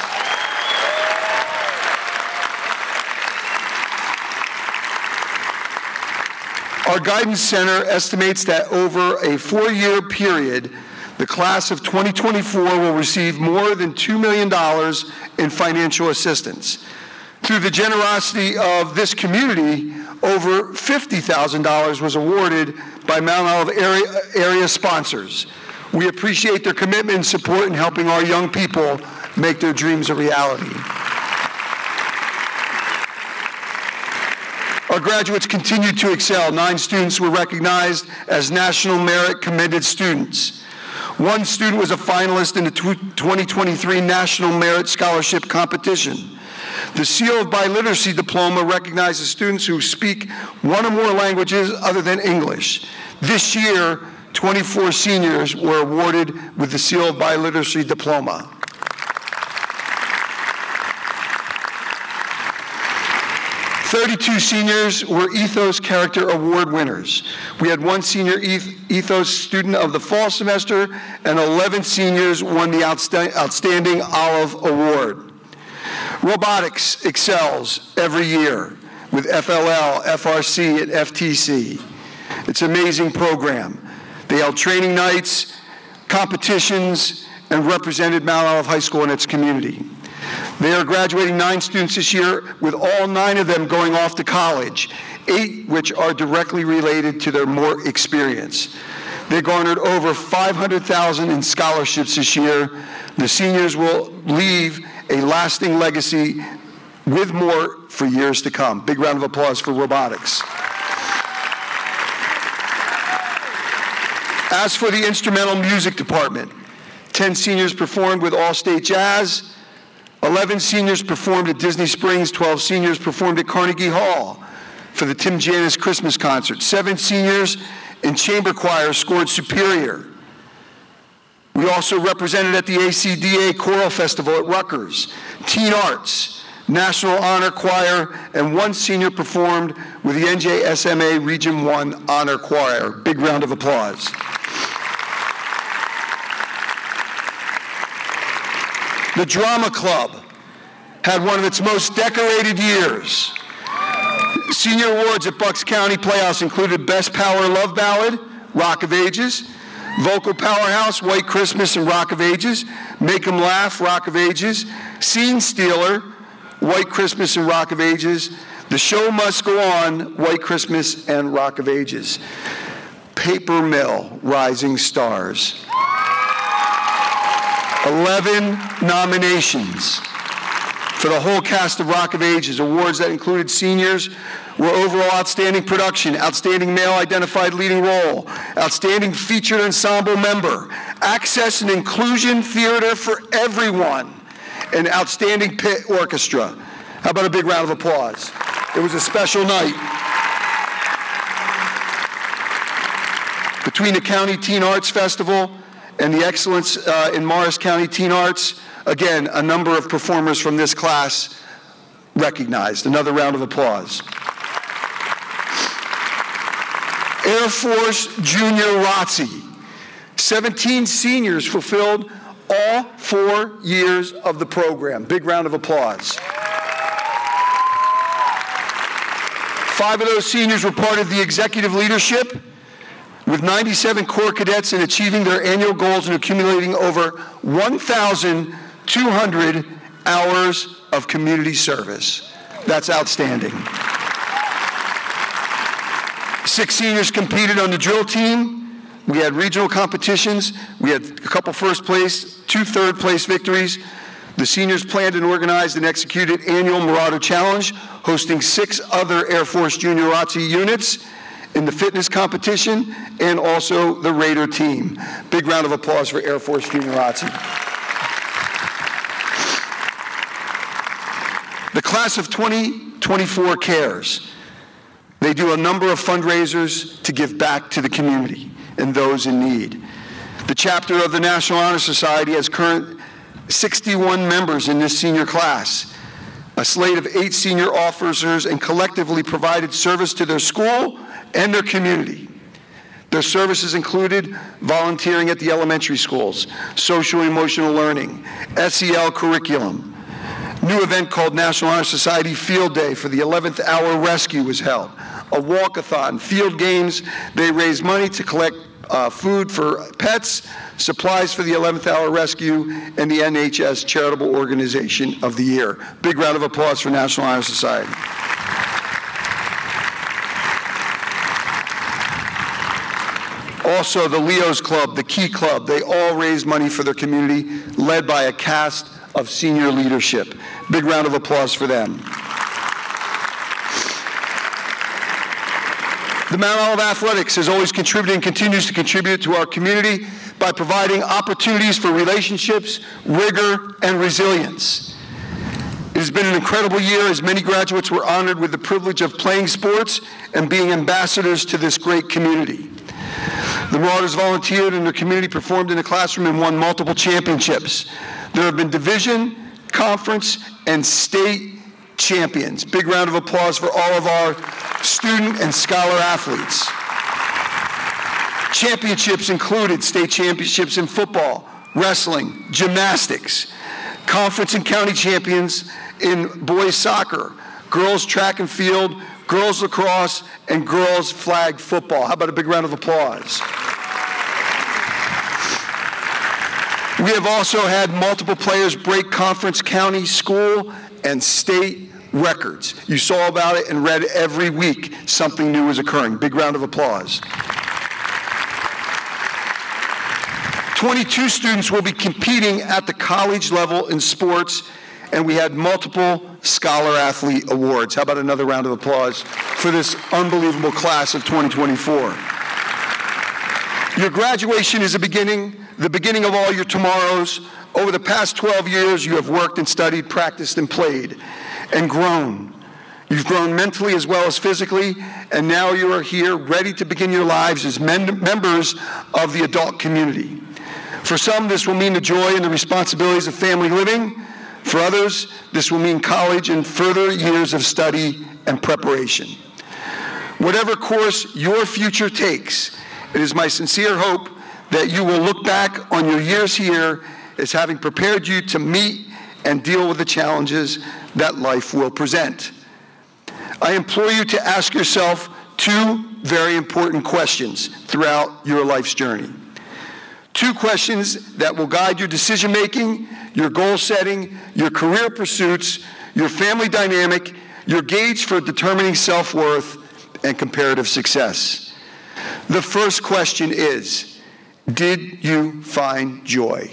Our Guidance Center estimates that over a 4-year period, the class of 2024 will receive more than $2 million in financial assistance. Through the generosity of this community, over $50,000 was awarded by Mount Olive area sponsors. We appreciate their commitment and support in helping our young people make their dreams a reality. Our graduates continued to excel. 9 students were recognized as National Merit Commended Students. 1 student was a finalist in the 2023 National Merit Scholarship Competition. The Seal of Biliteracy Diploma recognizes students who speak 1 or more languages other than English. This year, 24 seniors were awarded with the Seal of Biliteracy Diploma. 32 seniors were Ethos Character Award winners. We had 1 senior Ethos student of the fall semester, and 11 seniors won the Outstanding Olive Award. Robotics excels every year with FLL, FRC, and FTC. It's an amazing program. They held training nights, competitions, and represented Mount Olive High School and its community. They are graduating 9 students this year, with all 9 of them going off to college, 8 which are directly related to their more experience. They garnered over $500,000 in scholarships this year. The seniors will leave a lasting legacy with more for years to come. Big round of applause for robotics. As for the instrumental music department, 10 seniors performed with All-State Jazz, 11 seniors performed at Disney Springs, 12 seniors performed at Carnegie Hall for the Tim Janis Christmas concert. 7 seniors in chamber choir scored Superior. We also represented at the ACDA Choral Festival at Rutgers, Teen Arts, National Honor Choir, and 1 senior performed with the NJSMA Region 1 Honor Choir. Big round of applause. The Drama Club had one of its most decorated years. Senior awards at Bucks County Playhouse included Best Power Love Ballad, Rock of Ages, Vocal Powerhouse, White Christmas and Rock of Ages, Make 'em Laugh, Rock of Ages, Scene Stealer, White Christmas and Rock of Ages, The Show Must Go On, White Christmas and Rock of Ages, Paper Mill, Rising Stars. 11 nominations for the whole cast of Rock of Ages. Awards that included seniors were Overall Outstanding Production, Outstanding Male Identified Leading Role, Outstanding Featured Ensemble Member, Access and Inclusion Theater for Everyone, and Outstanding Pit Orchestra. How about a big round of applause? It was a special night. Between the County Teen Arts Festival and the Excellence in Morris County Teen Arts, again, a number of performers from this class recognized. Another round of applause. Air Force Junior ROTC. 17 seniors fulfilled all 4 years of the program. Big round of applause. 5 of those seniors were part of the executive leadership, with 97 Corps cadets in achieving their annual goals and accumulating over 1,200 hours of community service. That's outstanding. 6 seniors competed on the drill team. We had regional competitions. We had a couple first place, 2 third place victories. The seniors planned and organized and executed annual Marauder Challenge, hosting 6 other Air Force Junior ROTC units in the fitness competition, and also the Raider team. Big round of applause for Air Force Junior ROTC. The class of 2024 cares. They do a number of fundraisers to give back to the community and those in need. The chapter of the National Honor Society has current 61 members in this senior class, a slate of 8 senior officers, and collectively provided service to their school and their community. Their services included volunteering at the elementary schools, social and emotional learning, SEL curriculum. New event called National Honor Society Field Day for the 11th Hour Rescue was held. a walkathon, field games. They raise money to collect food for pets, supplies for the 11th Hour Rescue, and the NHS Charitable Organization of the Year. Big round of applause for National Honor Society. Also, the Leo's Club, the Key Club, they all raise money for their community, led by a cast of senior leadership. Big round of applause for them. The Mount Olive Athletics has always contributed and continues to contribute to our community by providing opportunities for relationships, rigor, and resilience. It has been an incredible year as many graduates were honored with the privilege of playing sports and being ambassadors to this great community. The Marauders volunteered and their community performed in the classroom and won multiple championships. There have been division, conference, and state champions. Big round of applause for all of our student and scholar athletes. Championships included state championships in football, wrestling, gymnastics, conference and county champions in boys soccer, girls track and field, girls lacrosse, and girls flag football. How about a big round of applause? We have also had multiple players break conference, county, school, and state records. You saw about it and read every week something new is occurring. Big round of applause. 22 students will be competing at the college level in sports, and we had multiple Scholar Athlete Awards. How about another round of applause for this unbelievable class of 2024. Your graduation is the beginning of all your tomorrows. Over the past 12 years, you have worked and studied, practiced and played, and grown. You've grown mentally as well as physically, and now you are here ready to begin your lives as members of the adult community. For some, this will mean the joy and the responsibilities of family living. For others, this will mean college and further years of study and preparation. Whatever course your future takes, it is my sincere hope that you will look back on your years here as having prepared you to meet and deal with the challenges that life will present. I implore you to ask yourself two very important questions throughout your life's journey. Two questions that will guide your decision-making, your goal-setting, your career pursuits, your family dynamic, your gauge for determining self-worth and comparative success. The first question is, did you find joy?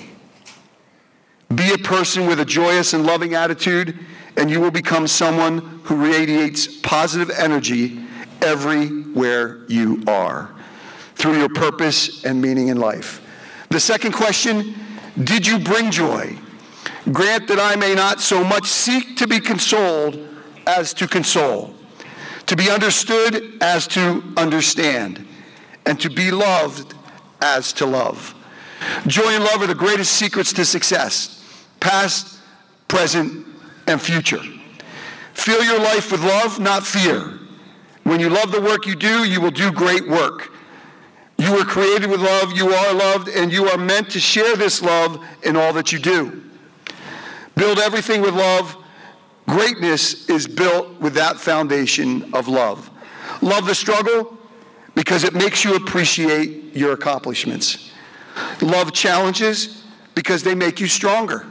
Be a person with a joyous and loving attitude, and you will become someone who radiates positive energy everywhere you are, through your purpose and meaning in life. The second question, did you bring joy? Grant that I may not so much seek to be consoled as to console, to be understood as to understand, and to be loved as to love. Joy and love are the greatest secrets to success, past, present, and future. Fill your life with love, not fear. When you love the work you do, you will do great work. You were created with love, you are loved, and you are meant to share this love in all that you do. Build everything with love. Greatness is built with that foundation of love. Love the struggle because it makes you appreciate your accomplishments. Love challenges because they make you stronger.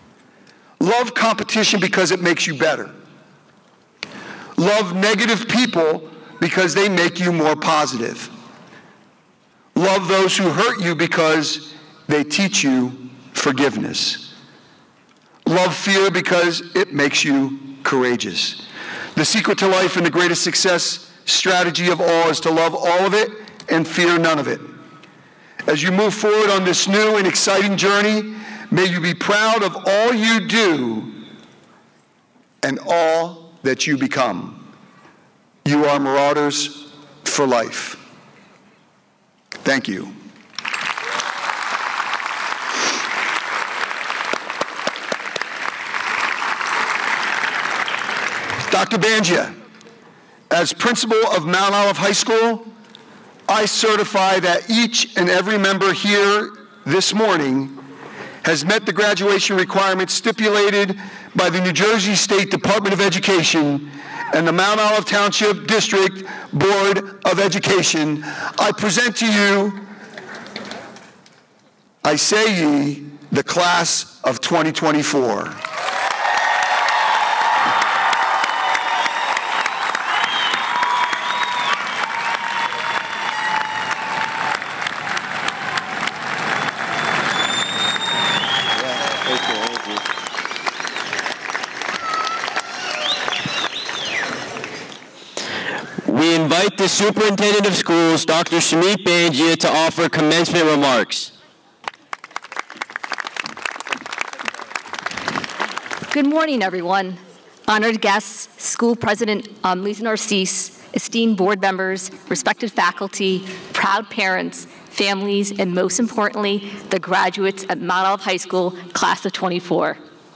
Love competition because it makes you better. Love negative people because they make you more positive. Love those who hurt you because they teach you forgiveness. Love fear because it makes you courageous. The secret to life and the greatest success strategy of all is to love all of it and fear none of it. As you move forward on this new and exciting journey, may you be proud of all you do and all that you become. You are Marauders for life. Thank you. Dr. Bangia, as principal of Mount Olive High School, I certify that each and every member here this morning has met the graduation requirements stipulated by the New Jersey State Department of Education and the Mount Olive Township District Board of Education, I present to you, I say ye, the class of 2024. We invite the Superintendent of Schools, Dr. Shamit Bangia, to offer commencement remarks. Good morning, everyone. Honored guests, School President Lisa Narcisse, esteemed board members, respected faculty, proud parents, families, and most importantly, the graduates at Mount Olive High School, class of 24.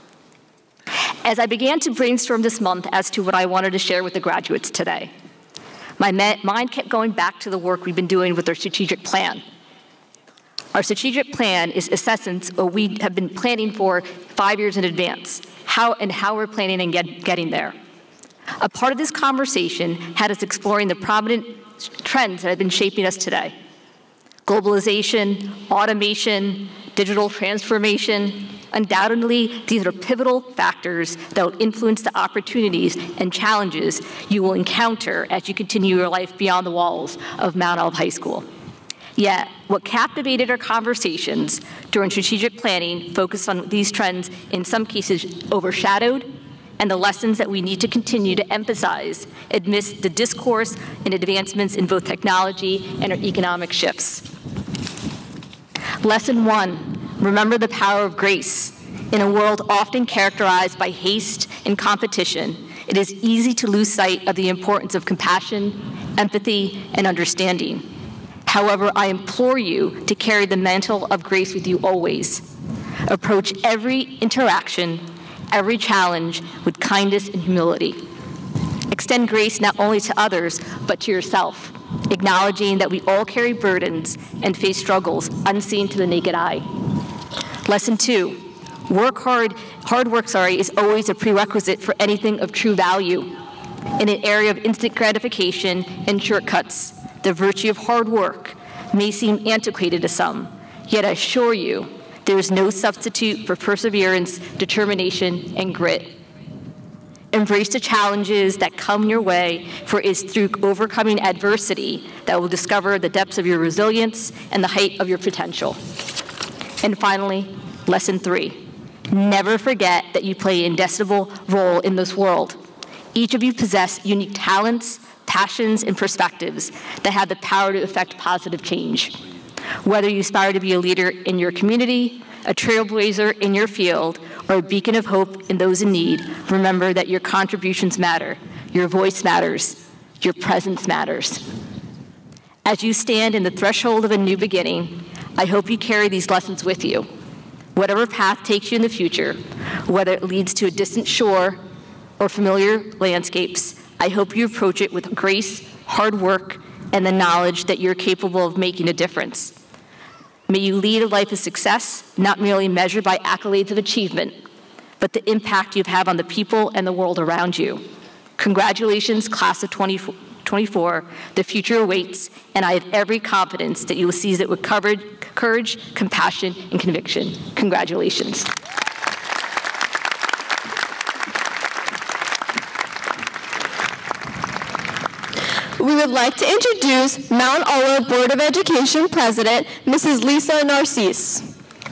As I began to brainstorm this month as to what I wanted to share with the graduates today, my mind kept going back to the work we've been doing with our strategic plan. Our strategic plan is essence what we have been planning for 5 years in advance, how we're planning and getting there. A part of this conversation had us exploring the prominent trends that have been shaping us today. Globalization, automation, digital transformation. Undoubtedly, these are pivotal factors that will influence the opportunities and challenges you will encounter as you continue your life beyond the walls of Mount Olive High School. Yet, what captivated our conversations during strategic planning focused on these trends, in some cases overshadowed, and the lessons that we need to continue to emphasize amidst the discourse and advancements in both technology and our economic shifts. Lesson 1. Remember the power of grace. In a world often characterized by haste and competition, it is easy to lose sight of the importance of compassion, empathy, and understanding. However, I implore you to carry the mantle of grace with you always. Approach every interaction, every challenge with kindness and humility. Extend grace not only to others, but to yourself, acknowledging that we all carry burdens and face struggles unseen to the naked eye. Lesson 2, hard work is always a prerequisite for anything of true value. In an area of instant gratification and shortcuts, the virtue of hard work may seem antiquated to some, yet I assure you, there is no substitute for perseverance, determination, and grit. Embrace the challenges that come your way, for it is through overcoming adversity that will discover the depths of your resilience and the height of your potential. And finally, lesson 3, never forget that you play an indispensable role in this world. Each of you possess unique talents, passions, and perspectives that have the power to affect positive change. Whether you aspire to be a leader in your community, a trailblazer in your field, or a beacon of hope in those in need, remember that your contributions matter, your voice matters, your presence matters. As you stand in the threshold of a new beginning, I hope you carry these lessons with you. Whatever path takes you in the future, whether it leads to a distant shore or familiar landscapes, I hope you approach it with grace, hard work, and the knowledge that you're capable of making a difference. May you lead a life of success, not merely measured by accolades of achievement, but the impact you have on the people and the world around you. Congratulations, class of 2024. The future awaits, and I have every confidence that you will seize it with courage, compassion, and conviction. Congratulations. We would like to introduce Mount Olive Board of Education President, Mrs. Lisa Narcisse.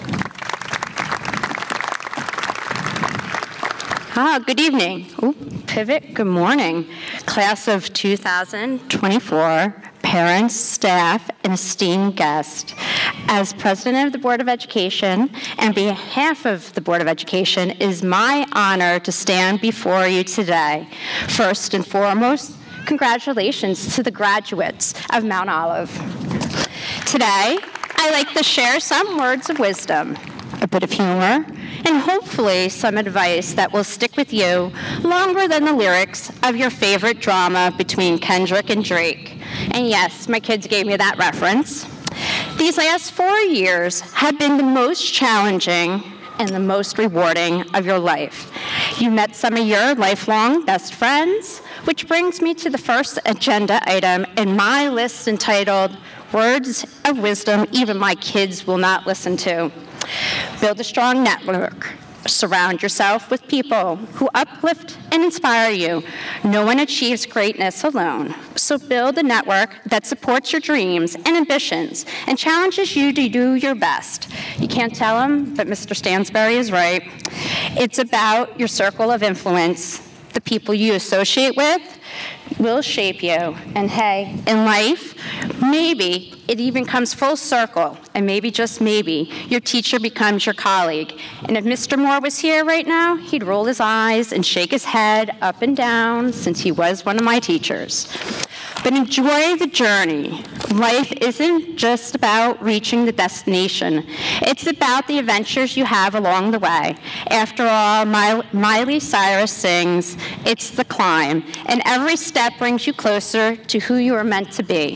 Good evening. Pivot, good morning. Class of 2024, parents, staff, and esteemed guests. As President of the Board of Education, and on behalf of the Board of Education, it is my honor to stand before you today. First and foremost, congratulations to the graduates of Mount Olive. Today, I'd like to share some words of wisdom, a bit of humor, and hopefully some advice that will stick with you longer than the lyrics of your favorite drama between Kendrick and Drake. And yes, my kids gave me that reference. These last 4 years have been the most challenging and the most rewarding of your life. You met some of your lifelong best friends, Which brings me to the first agenda item in my list entitled, Words of Wisdom Even My Kids Will Not Listen to. Build a strong network. Surround yourself with people who uplift and inspire you. No one achieves greatness alone. So build a network that supports your dreams and ambitions and challenges you to do your best. You can't tell him, but Mr. Stansberry is right. It's about your circle of influence. The people you associate with will shape you. And hey, in life, maybe it even comes full circle, and maybe, just maybe, your teacher becomes your colleague. And if Mr. Moore was here right now, he'd roll his eyes and shake his head up and down since he was one of my teachers. But enjoy the journey. Life isn't just about reaching the destination. It's about the adventures you have along the way. After all, Miley Cyrus sings, it's the climb, and every step brings you closer to who you are meant to be.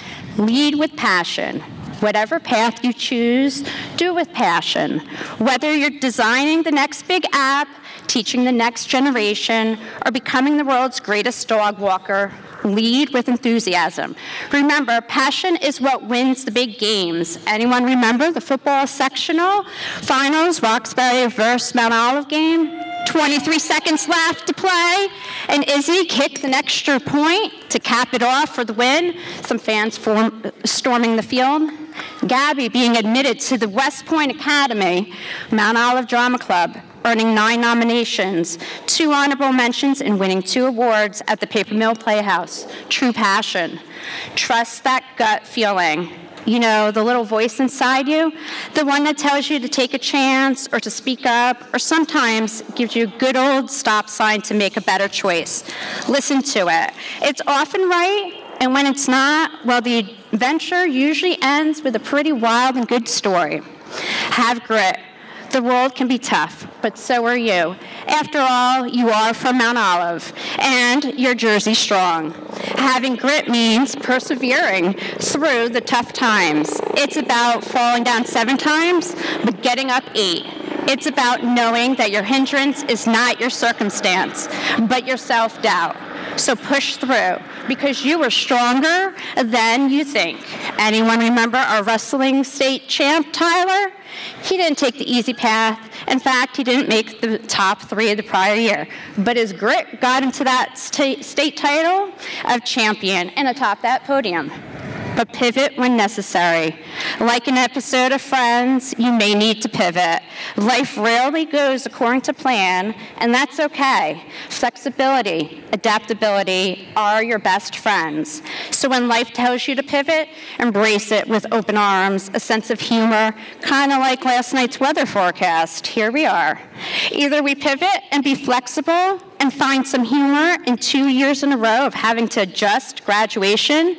Lead with passion. Whatever path you choose, do with passion. Whether you're designing the next big app, teaching the next generation, or becoming the world's greatest dog walker, lead with enthusiasm. Remember, passion is what wins the big games. Anyone remember the football sectional finals, Roxbury versus Mount Olive game? 23 seconds left to play, and Izzy kicked an extra point to cap it off for the win. Some fans storming the field. Gabby being admitted to the West Point Academy, Mount Olive Drama Club, earning 9 nominations, 2 honorable mentions, and winning 2 awards at the Paper Mill Playhouse. True passion. Trust that gut feeling. You know, the little voice inside you, the one that tells you to take a chance or to speak up, or sometimes gives you a good old stop sign to make a better choice. Listen to it. It's often right, and when it's not, well, the adventure usually ends with a pretty wild and good story. Have grit. The world can be tough, but so are you. After all, you are from Mount Olive, and you're Jersey strong. Having grit means persevering through the tough times. It's about falling down 7 times, but getting up 8. It's about knowing that your hindrance is not your circumstance, but your self-doubt. So push through, because you are stronger than you think. Anyone remember our wrestling state champ, Tyler? He didn't take the easy path. In fact, he didn't make the top 3 of the prior year. But his grit got him to that state title of champion and atop that podium. But pivot when necessary. Like an episode of Friends, you may need to pivot. Life rarely goes according to plan, and that's okay. Flexibility, adaptability are your best friends. So when life tells you to pivot, embrace it with open arms, a sense of humor, kind of like last night's weather forecast. Here we are. Either we pivot and be flexible and find some humor in 2 years in a row of having to adjust graduation,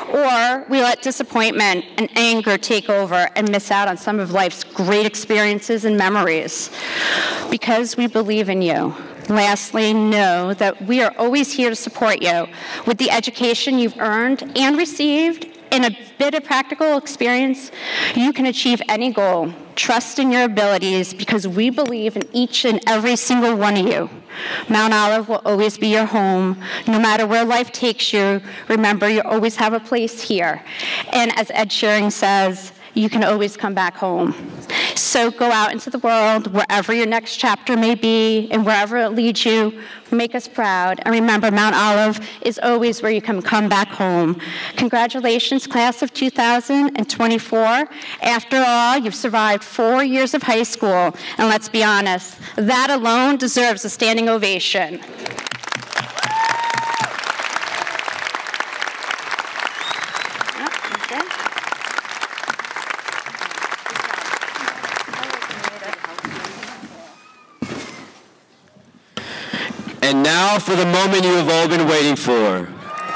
or we let disappointment and anger take over and miss out on some of life's great experiences and memories. Because we believe in you. Lastly, know that we are always here to support you with the education you've earned and received. In a bit of practical experience, you can achieve any goal. Trust in your abilities, because we believe in each and every single one of you. Mount Olive will always be your home. No matter where life takes you, remember you always have a place here. And as Ed Sheeran says, you can always come back home. So go out into the world, wherever your next chapter may be, and wherever it leads you, make us proud. And remember, Mount Olive is always where you can come back home. Congratulations, class of 2024. After all, you've survived 4 years of high school. And let's be honest, that alone deserves a standing ovation. And now for the moment you have all been waiting for.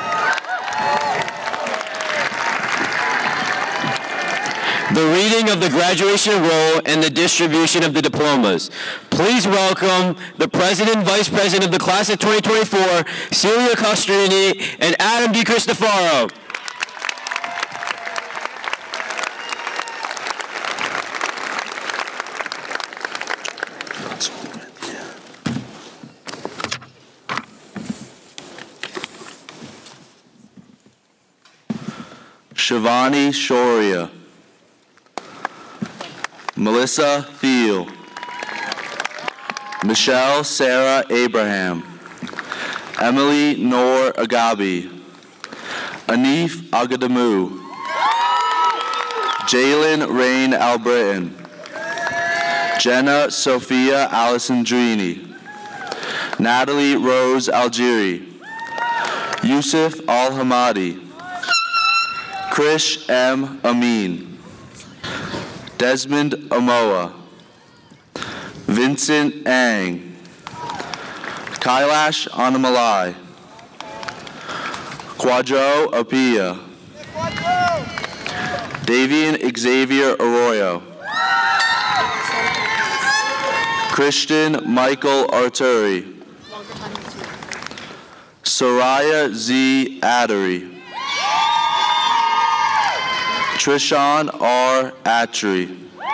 The reading of the graduation roll and the distribution of the diplomas. Please welcome the President and Vice President of the Class of 2024, Celia Costrini and Adam DiCristofaro. Shivani Shoria. Melissa Thiel. Michelle Sarah Abraham. Emily Noor Agabi. Anif Agadamu. Jalen Rain Albritton. Jenna Sophia Alessandrini. Natalie Rose Algieri. Yusuf Al-Hamadi. Krish M. Amin. Desmond Amoa. Vincent Ang. Kailash Anamalai. Quadro Apia. Davian Xavier Arroyo. Christian Michael Arturi. Soraya Z. Addery. Trishan R. Atry.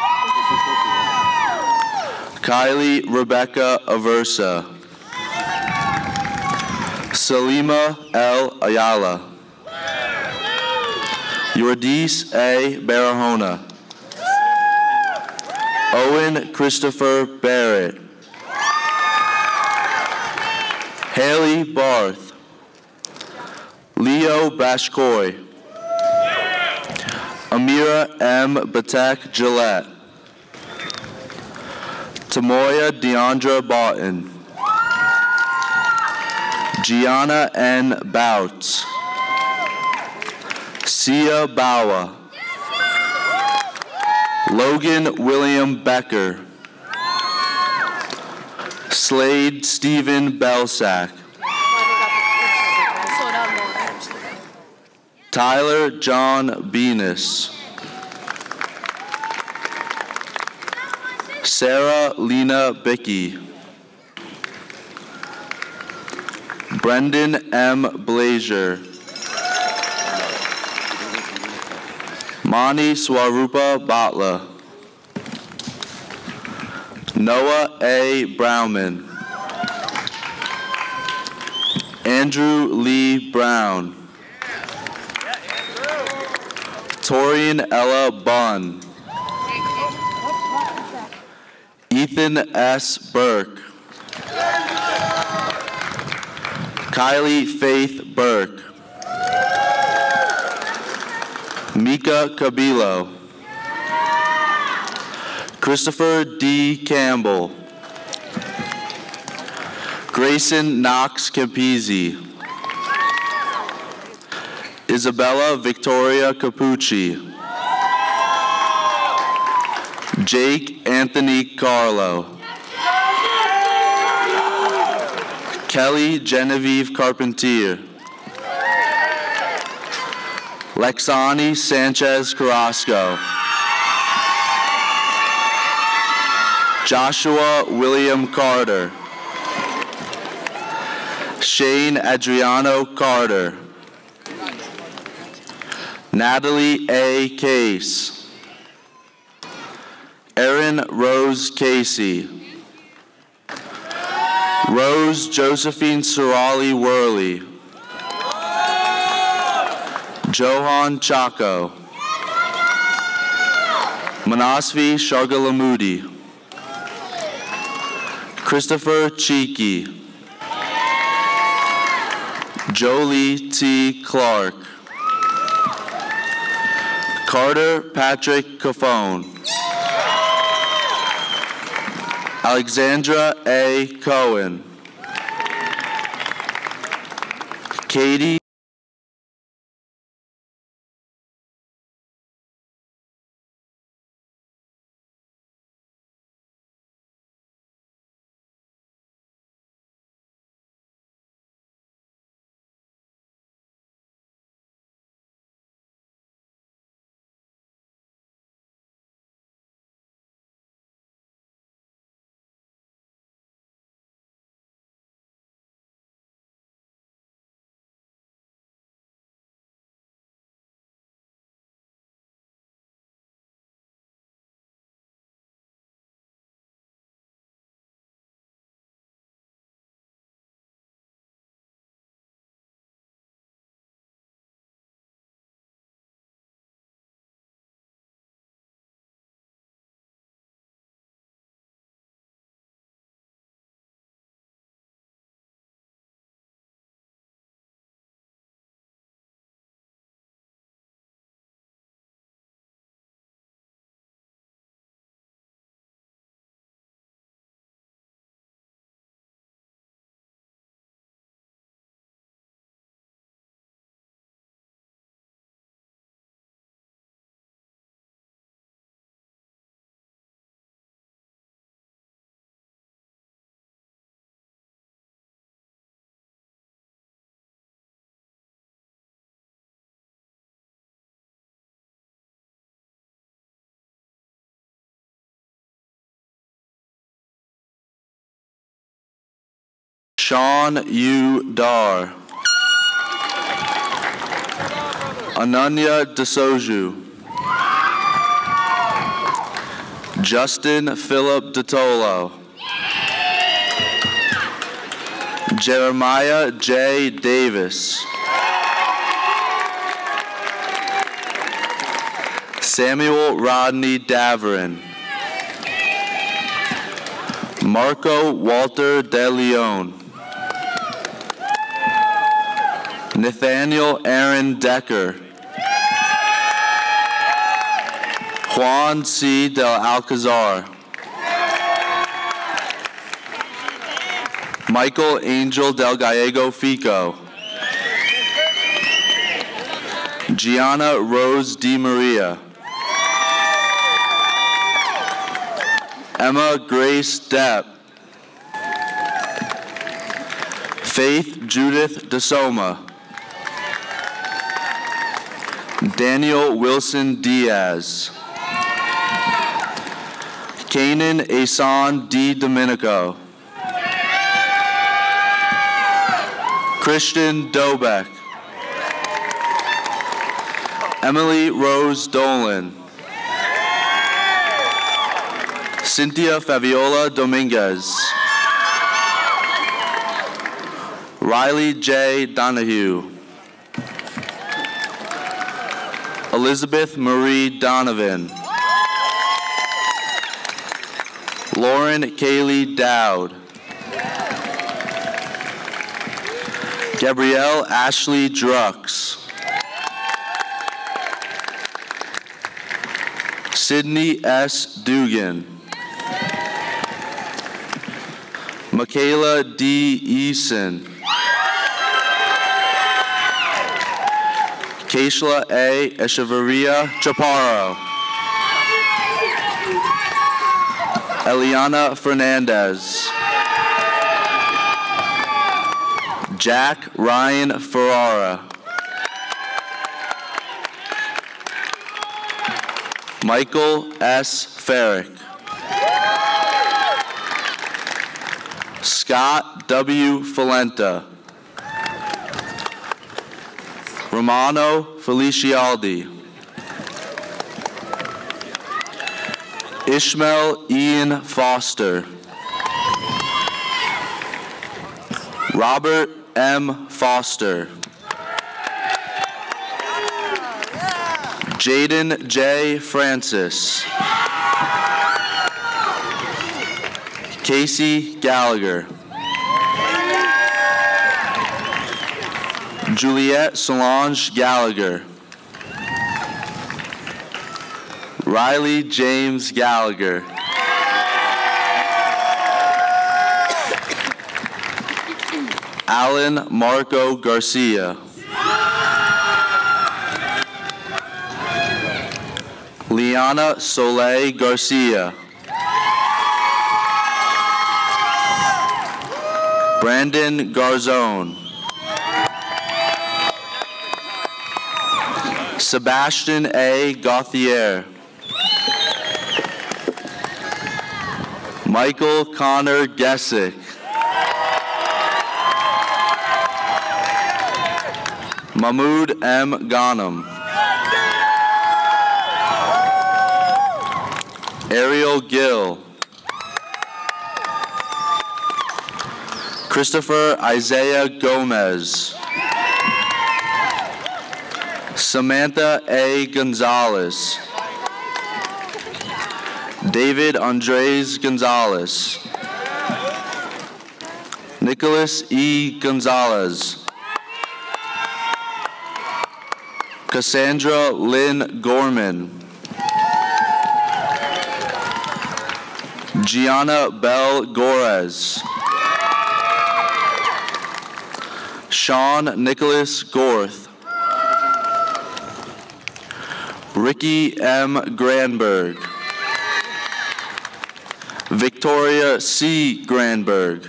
Kylie Rebecca Aversa. Salima L. Ayala. Yordis A. Barahona. Owen Christopher Barrett. Haley Barth. Leo Bashkoy. Amira M. Batek Gillette. Tamoya Deandra Barton. Gianna N. Bouts. Sia Bawa. Logan William Becker. Slade Stephen Belsack. Tyler John Venus. Sarah Lena Bickey. Brendan M. Blazier. Mani Swarupa Batla. Noah A. Brownman. Andrew Lee Brown. Torian Ella Bunn. Ethan S. Burke. Kylie Faith Burke. Mika Cabilo. Christopher D. Campbell. Grayson Knox Campisi. Isabella Victoria Capucci. Jake Anthony Carlo. Kelly Genevieve Carpentier. Lexani Sanchez Carrasco. Joshua William Carter. Shane Adriano Carter. Natalie A. Case. Erin Rose Casey. Rose Josephine Surali Worley. Johan Chaco. Manasvi Shargalamudi. Christopher Cheeky. Jolie T. Clark. Carter Patrick Cofone. Alexandra A. Cohen. Katie Sean U. Dar. Ananya DeSoju. Justin Philip DeTolo. Jeremiah J. Davis. Samuel Rodney Daverin. Marco Walter De Leon. Nathaniel Aaron Decker. Juan C. Del Alcazar. Michael Angel Del Gallego Fico. Gianna Rose Di Maria. Emma Grace Depp. Faith Judith DeSoma. Daniel Wilson Diaz. Kanan Asan D. Domenico. Christian Dobeck. Emily Rose Dolan. Cynthia Fabiola Dominguez. Riley J. Donahue. Elizabeth Marie Donovan. Lauren Kaylee Dowd. Gabrielle Ashley Drux. Sydney S. Dugan. Michaela D. Eason. Keishla A. Echeverria Chaparro. Eliana Fernandez. Jack Ryan Ferrara. Michael S. Farrick. Scott W. Falenta. Romano Felicialdi. Ishmael Ian Foster. Robert M. Foster. Jaden J. Francis. Casey Gallagher. Juliette Solange Gallagher. Riley James Gallagher. Alan Marco Garcia. Liana Soleil Garcia. Brandon Garzone. Sebastian A. Gauthier. Michael Connor Gessick. Mahmoud M. Ghanem. Ariel Gill. Christopher Isaiah Gomez. Samantha A. Gonzalez. David Andres Gonzalez. Nicholas E. Gonzalez. Cassandra Lynn Gorman. Gianna Bell Gorez. Sean Nicholas Gorth. Ricky M. Granberg. Victoria C. Granberg.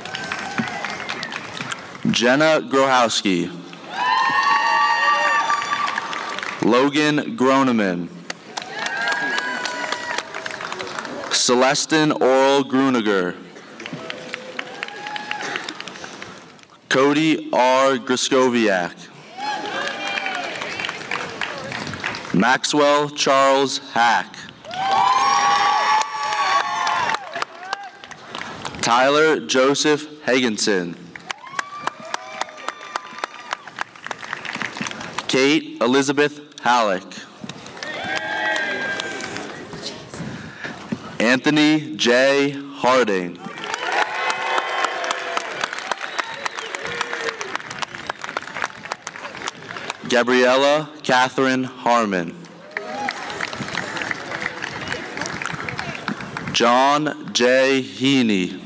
Jenna Grohowski. Logan Groneman. Celestin Oral Gruninger. Cody R. Griskowiak. Maxwell Charles Hack. Tyler Joseph Higginson. Kate Elizabeth Halleck. Anthony J. Harding. Gabriella Catherine Harmon. John J. Heaney.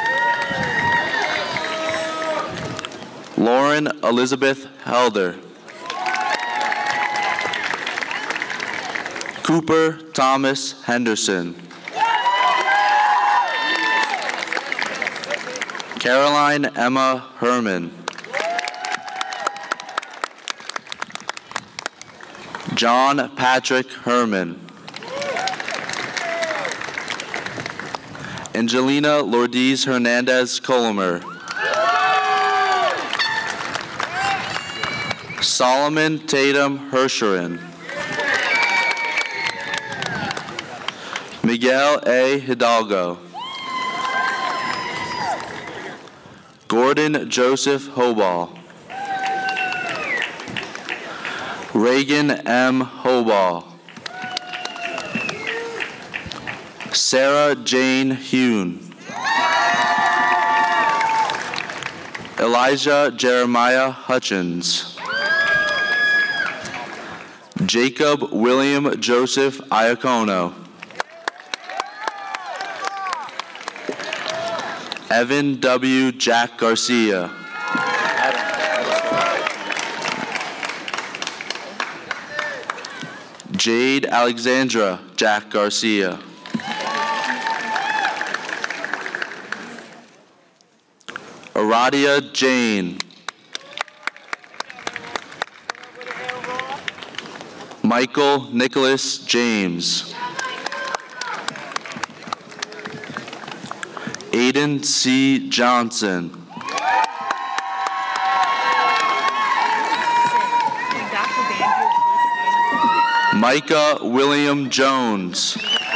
Lauren Elizabeth Helder. Cooper Thomas Henderson. Caroline Emma Herman. John Patrick Herman. Angelina Lourdes Hernandez Colomer. Solomon Tatum Hersherin. Miguel A. Hidalgo. Gordon Joseph Hoball. Reagan M. Hoball. Sarah Jane Hune. Elijah Jeremiah Hutchins. Jacob William Joseph Iacono. Evan W. Jack Garcia. Jade Alexandra Jack Garcia. Aradia Jane. Michael Nicholas James. Aiden C. Johnson. Micah William Jones.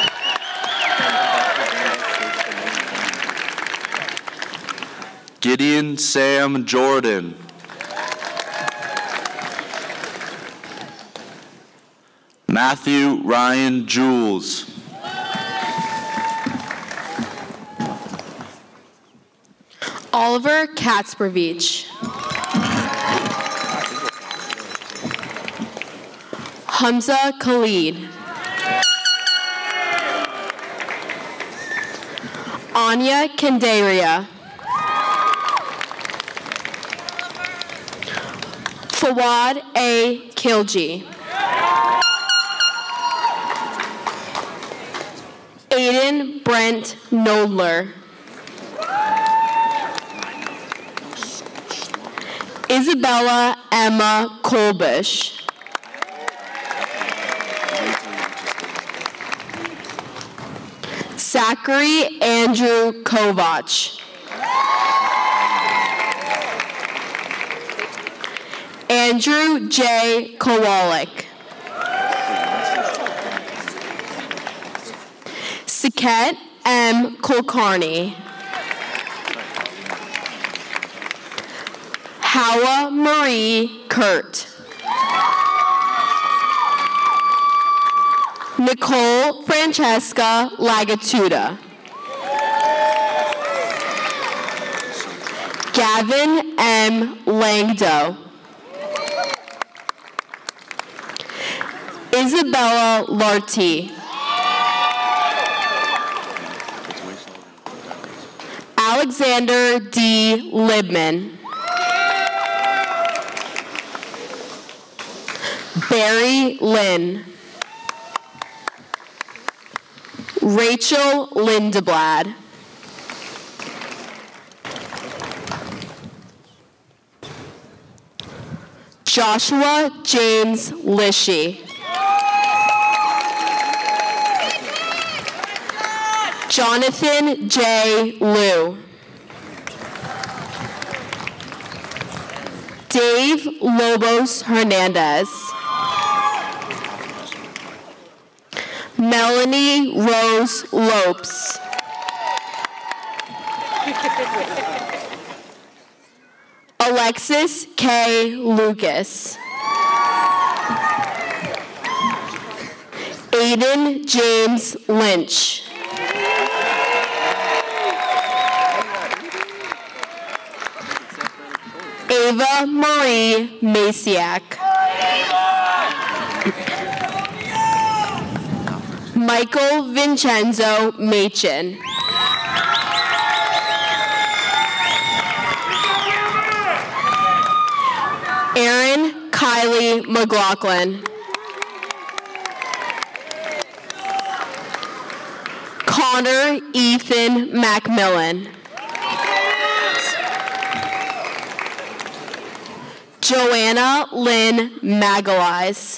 Gideon Sam Jordan. Matthew Ryan Jules. Oliver Katzbrovich. Hamza Khalid. Anya Kandaria. Fawad A. Kilji. Aiden Brent Nodler. Isabella Emma Kolbish. Zachary Andrew Kovach. Andrew J. Kowalik. Saket M. Kulkarni. Hawa Marie Kurt. Nicole Francesca Lagatuda. Gavin M. Langdo. Isabella Larty. Alexander D. Libman. Barry Lynn. Rachel Lindeblad. Joshua James Lishy. Jonathan J. Liu. Dave Lobos Hernandez. Melanie Rose Lopes. Alexis K. Lucas. Aiden James Lynch. Ava Marie Masiak. Michael Vincenzo Machin. Aaron Kylie McLaughlin. Connor Ethan Macmillan. Joanna Lynn Magalais.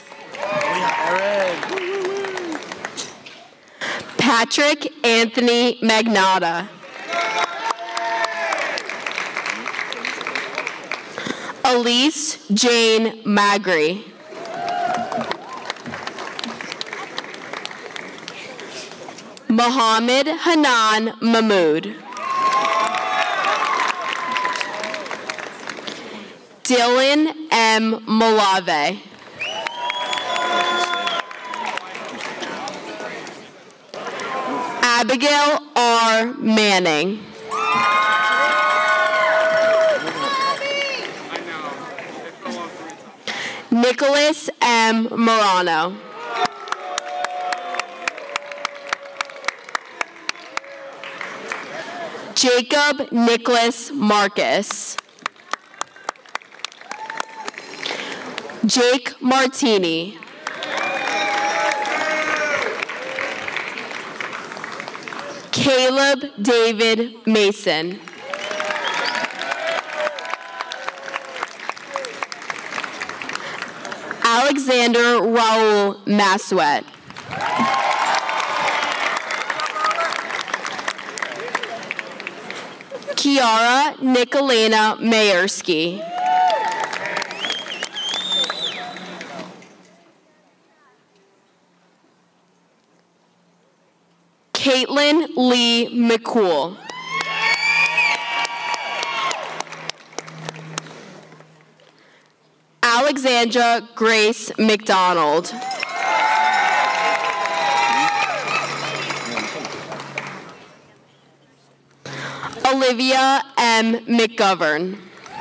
Patrick Anthony Magnata. Elise Jane Magri. Mohammed Hanan Mahmood. Dylan M. Malave. Abigail R. Manning. Nicholas M. Morano. Jacob Nicholas Marcus. Jake Martini. Caleb David Mason. Alexander Raul Maswet. Kiara Nicolena Mayersky. Caitlin Lee McCool. Alexandra Grace McDonald. Olivia M. McGovern.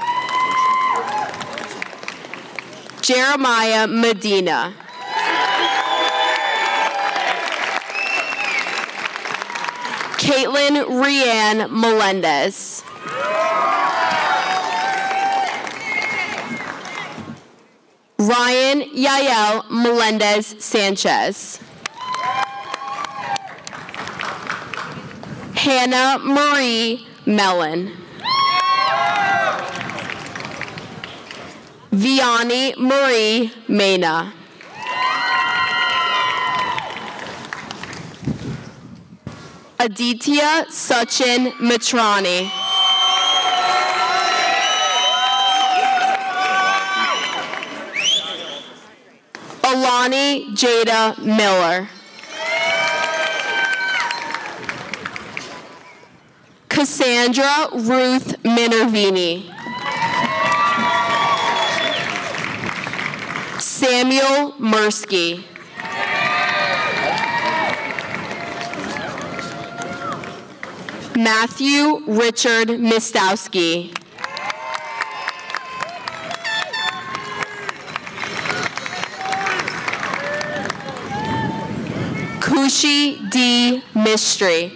Jeremiah Medina. Caitlin Rianne Melendez. Ryan Yael Melendez Sanchez. Hannah Marie Mellon. Vianney Marie Mena. Aditya Sachin Mitrani. Alani Jada Miller. Cassandra Ruth Minervini. Samuel Mursky. Matthew Richard Mistowski. Kushi D. Mistry.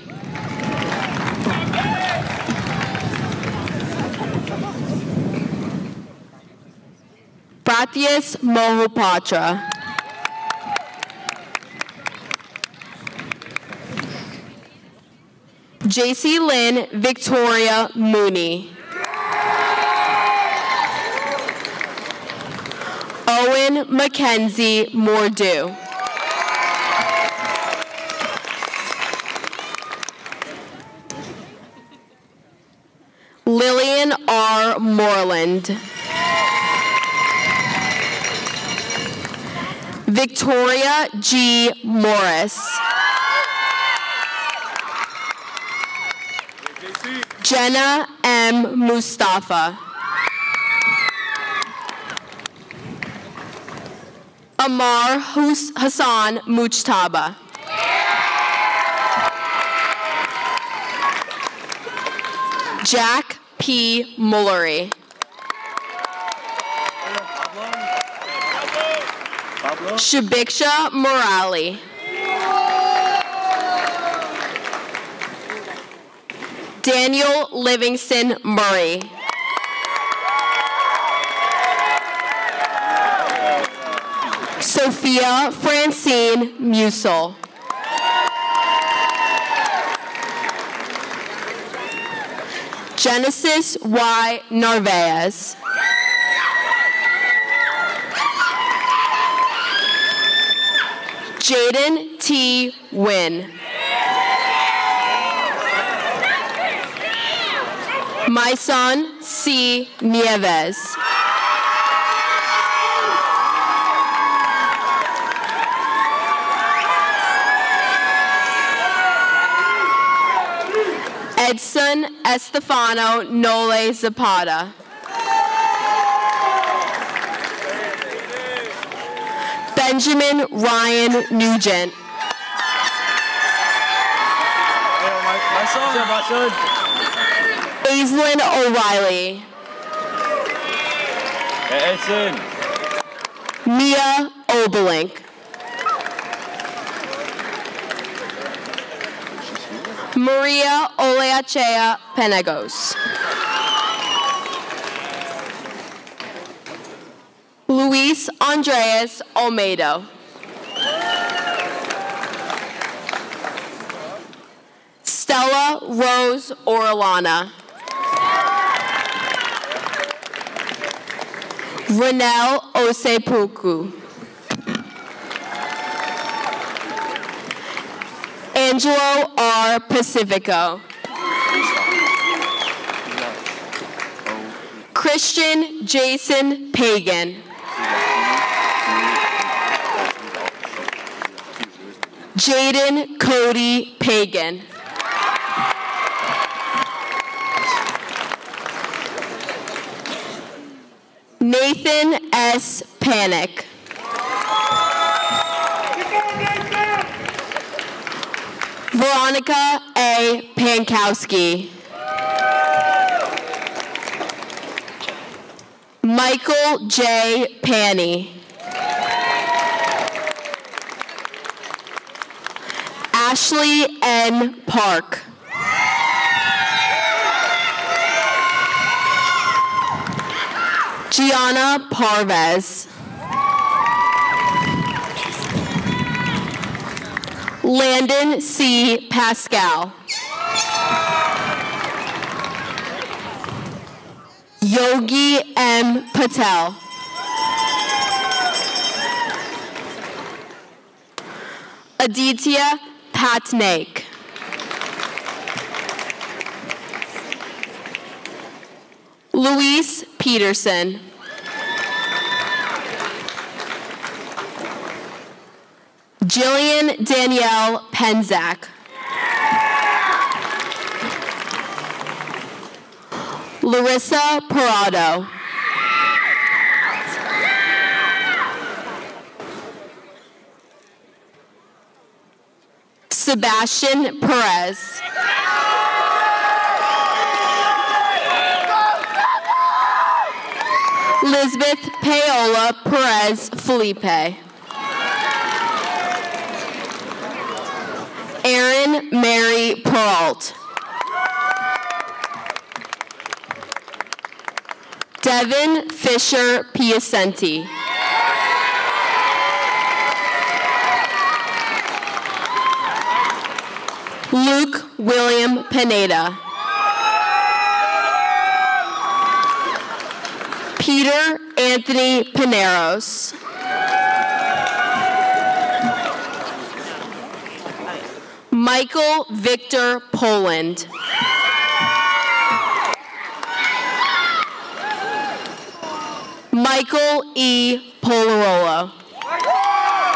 Pratyas Mohapatra. JC Lynn Victoria Mooney. Owen Mackenzie Mordew. Lillian R. Moreland. Victoria G. Morris. Jenna M. Mustafa. Amar Hassan Mujtaba. Jack P. Mullery. Shabiksha Morali. Daniel Livingston Murray. Sophia Francine Musel. Genesis Y. Narvaez. Jaden T. Wynn. My son C. Nieves. Edson Estefano Nole Zapata. Benjamin Ryan Nugent. My son. Aislinn O'Reilly. Edson. Mia Obelink. Maria Oleachea Penagos. Luis Andreas Olmedo. Stella Rose Orellana. Renelle Osepuku. Angelo R. Pacifico. Christian Jason Pagan. Jaden Cody Pagan. Nathan S. Panic. Veronica A. Pankowski. Michael J. Panny. Ashley N. Park. Gianna Parvez. Landon C. Pascal. Yogi M. Patel. Aditya Patnaik. Luis Peterson. Jillian Danielle Penzak. Larissa Parado. Sebastian Perez. Lisbeth Paola Perez Felipe. Erin Mary Peralt. Devin Fisher Piacenti. Luke William Pineda. Peter Anthony Pineros. Michael Victor Poland. Michael E. Polarola.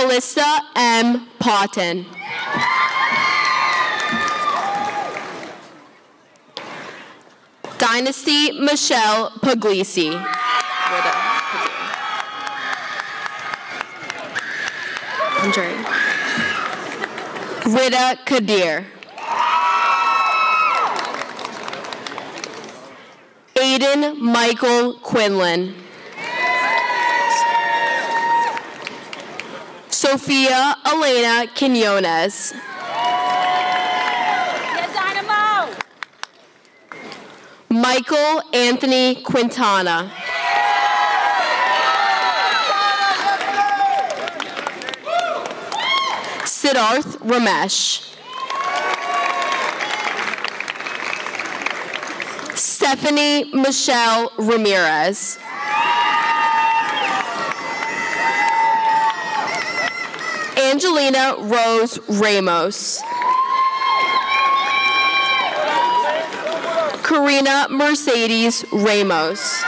Callista M. Paughton. Dynasty Michelle Puglisi. Rita Kadir. Aiden Michael Quinlan. Sophia Elena Quinones. Michael Anthony Quintana. Siddharth Ramesh. Stephanie Michelle Ramirez. Angelina Rose Ramos. Karina Mercedes Ramos.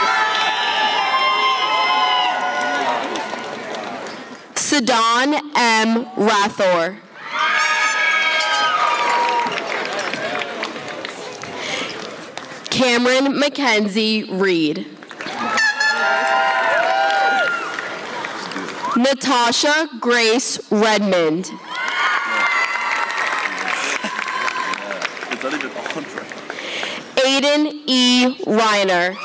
Sadan M. Rathor. Cameron Mackenzie Reed. Natasha Grace Redmond. Aiden E. Reiner.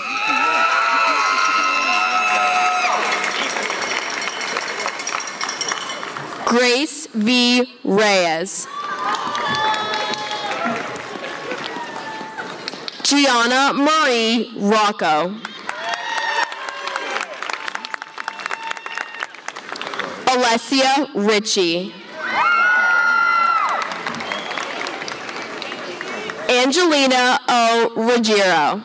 Grace V. Reyes. Gianna Marie Rocco. Alessia Ritchie. Angelina O. Ruggiero.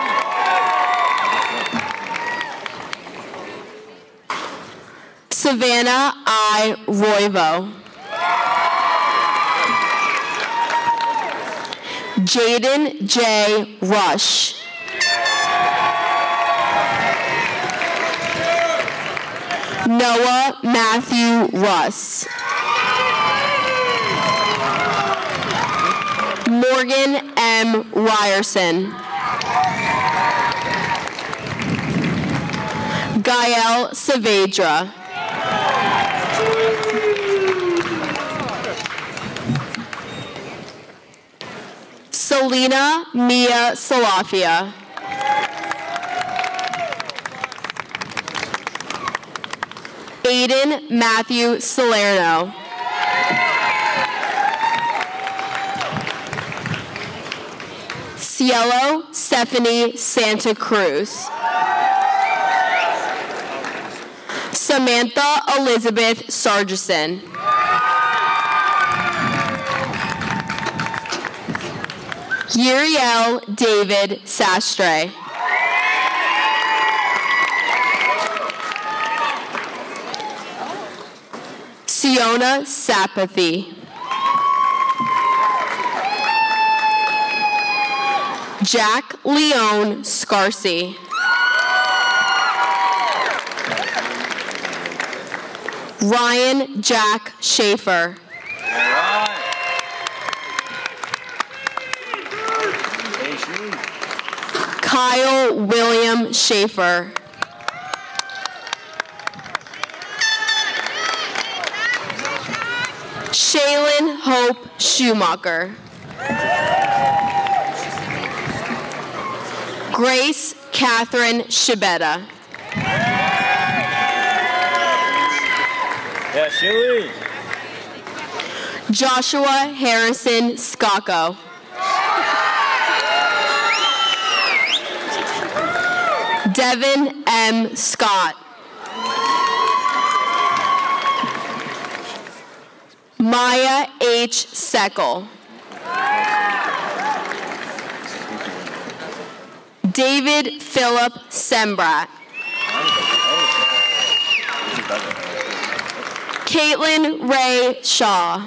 Savannah I. Roivo. Jaden J. Rush. Noah Matthew Russ. Morgan M. Ryerson. Gael Saavedra. Selena Mia Salafia. Aiden Matthew Salerno. Cielo Stephanie Santa Cruz. Samantha Elizabeth Sargison. Uriel David Sastre. Siona Sapathy. Jack Leone Scarcy. Ryan Jack Schaefer. Kyle William Schaefer. Shaylin Hope Schumacher. Grace Catherine Shibetta. Yeah, Shirley. Joshua Harrison Scacco. Devin M. Scott. Maya H. Seckel. David Philip Sembrat. Caitlin Ray Shaw.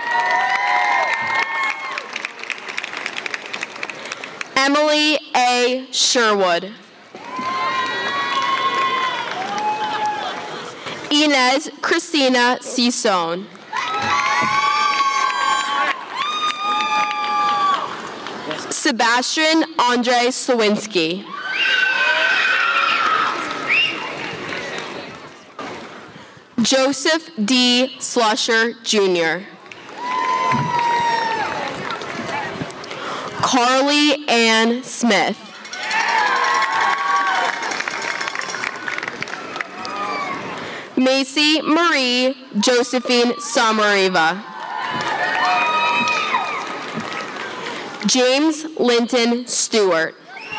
Emily A. Sherwood. Inez Christina Sison. Sebastian Andre Slawinski. Joseph D. Slusher, Jr. Carly Ann Smith. Macy Marie Josephine Samariva. James Linton Stewart.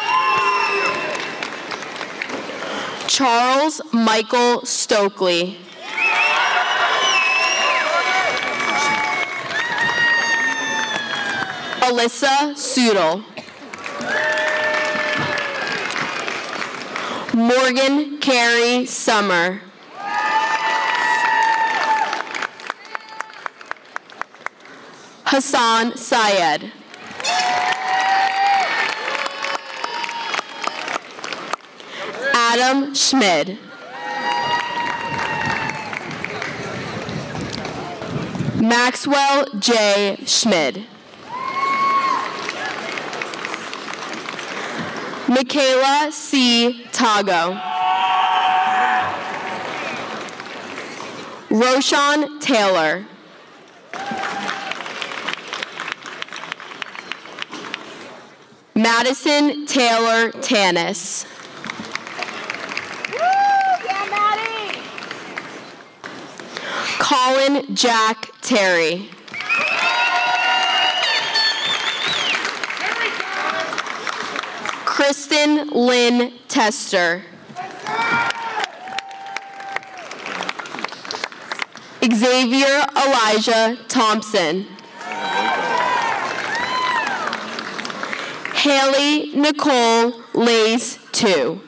Charles Michael Stokely. Alyssa Sudel. Morgan Carey Summer. Hassan Syed. Adam Schmid. Maxwell J. Schmid. Michaela C. Tago. Roshan Taylor. Madison Taylor Tanis. Colin Jack Terry. Kristen Lynn Tester. Xavier Elijah Thompson. Haley Nicole Lace 2.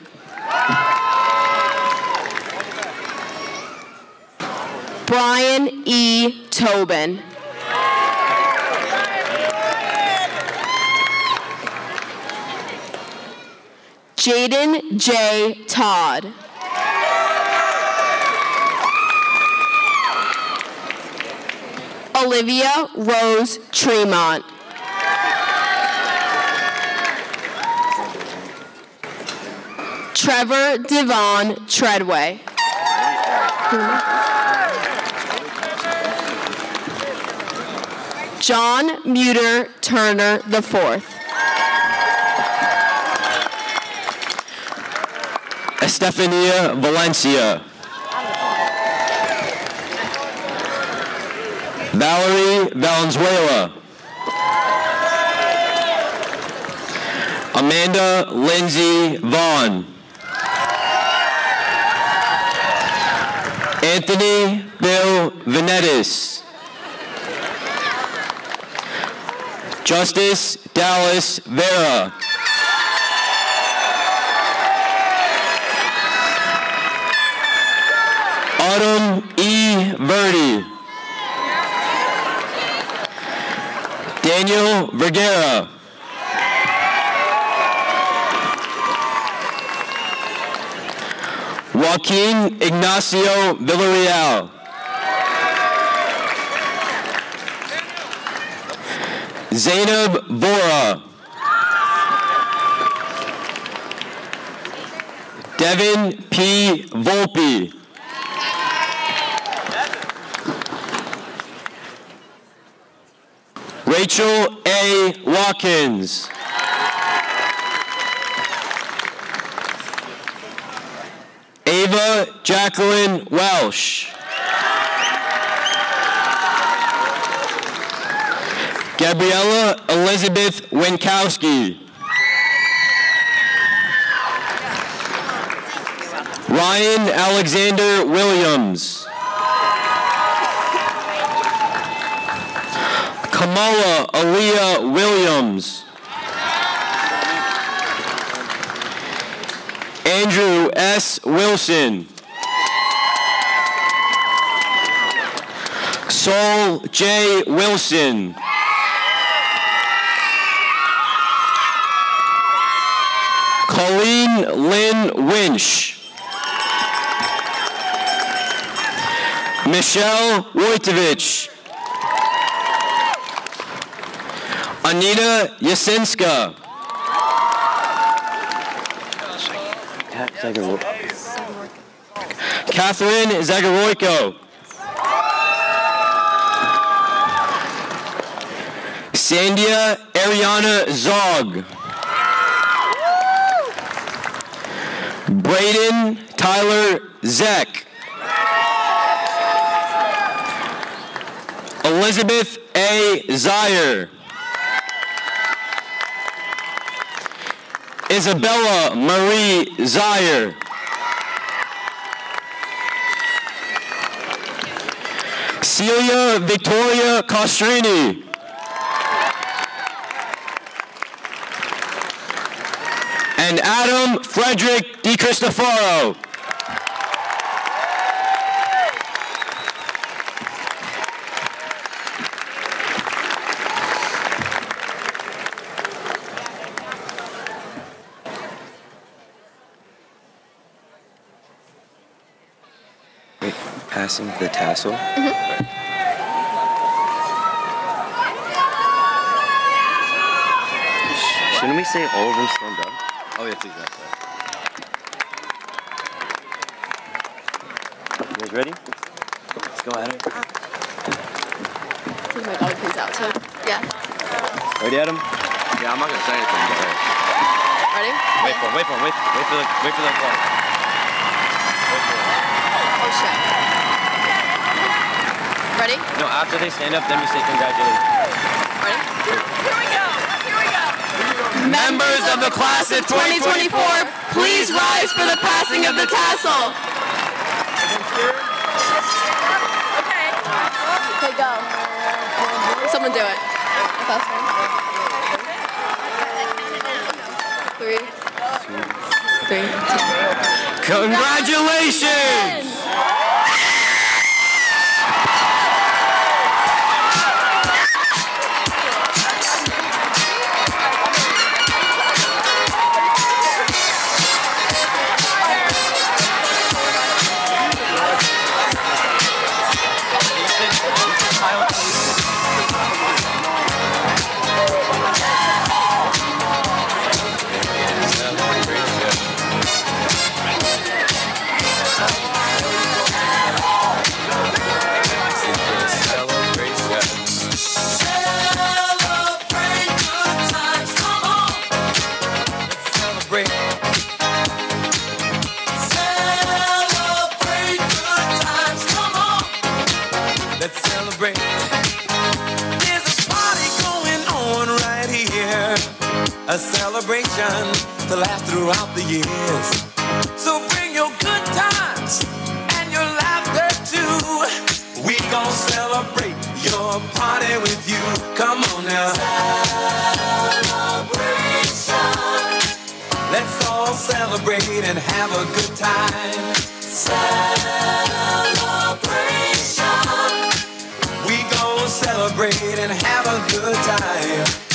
Brian E. Tobin. Jaden J. Todd. Olivia Rose Tremont. Trevor Devon Treadway. John Muter Turner IV. Estefania Valencia. Valerie Valenzuela. Amanda Lindsay Vaughn. Anthony Bill Venetis. Justice Dallas Vera. Autumn E. Verdi. Daniel Vergara. Joaquin Ignacio Villarreal. Zainab Bora. Devin P. Volpe. Rachel A. Watkins. Ava Jacqueline Welsh. Gabriella Elizabeth Winkowski. Ryan Alexander Williams. Kamala Aaliyah Williams. Andrew S. Wilson. Saul J. Wilson. Colleen Lynn Winch. Michelle Wojtovich. Anita Yasinska. Catherine Zagoroyko. Sandia Ariana Zog. Braden Tyler Zeck. Elizabeth A. Zier. Isabella Marie Zier. Celia Victoria Costrini. And Adam Frederick DiCristofaro. Wait, passing the tassel? Shouldn't we say all of them stand up? Oh, yeah, please. You guys ready? Let's go at it. I think my dog plays out too. Yeah. Ready, Adam? Yeah, I'm not gonna say anything. Go ahead. Ready? Wait for the clock. Wait for the clock. Oh shit. Ready? No, after they stand up, then we say congratulations. Ready? Here we go. Members of the class of 2024, please rise for the passing of the tassel. Okay, go. Someone do it. Fast one. 3, 2. Congratulations! Let's celebrate. There's a party going on right here, a celebration to last throughout the years. So bring your good times and your laughter too. We gon' celebrate your party with you. Come on now. Celebration. Let's all celebrate and have a good time. Celebration. We gon' celebrate and have a good time.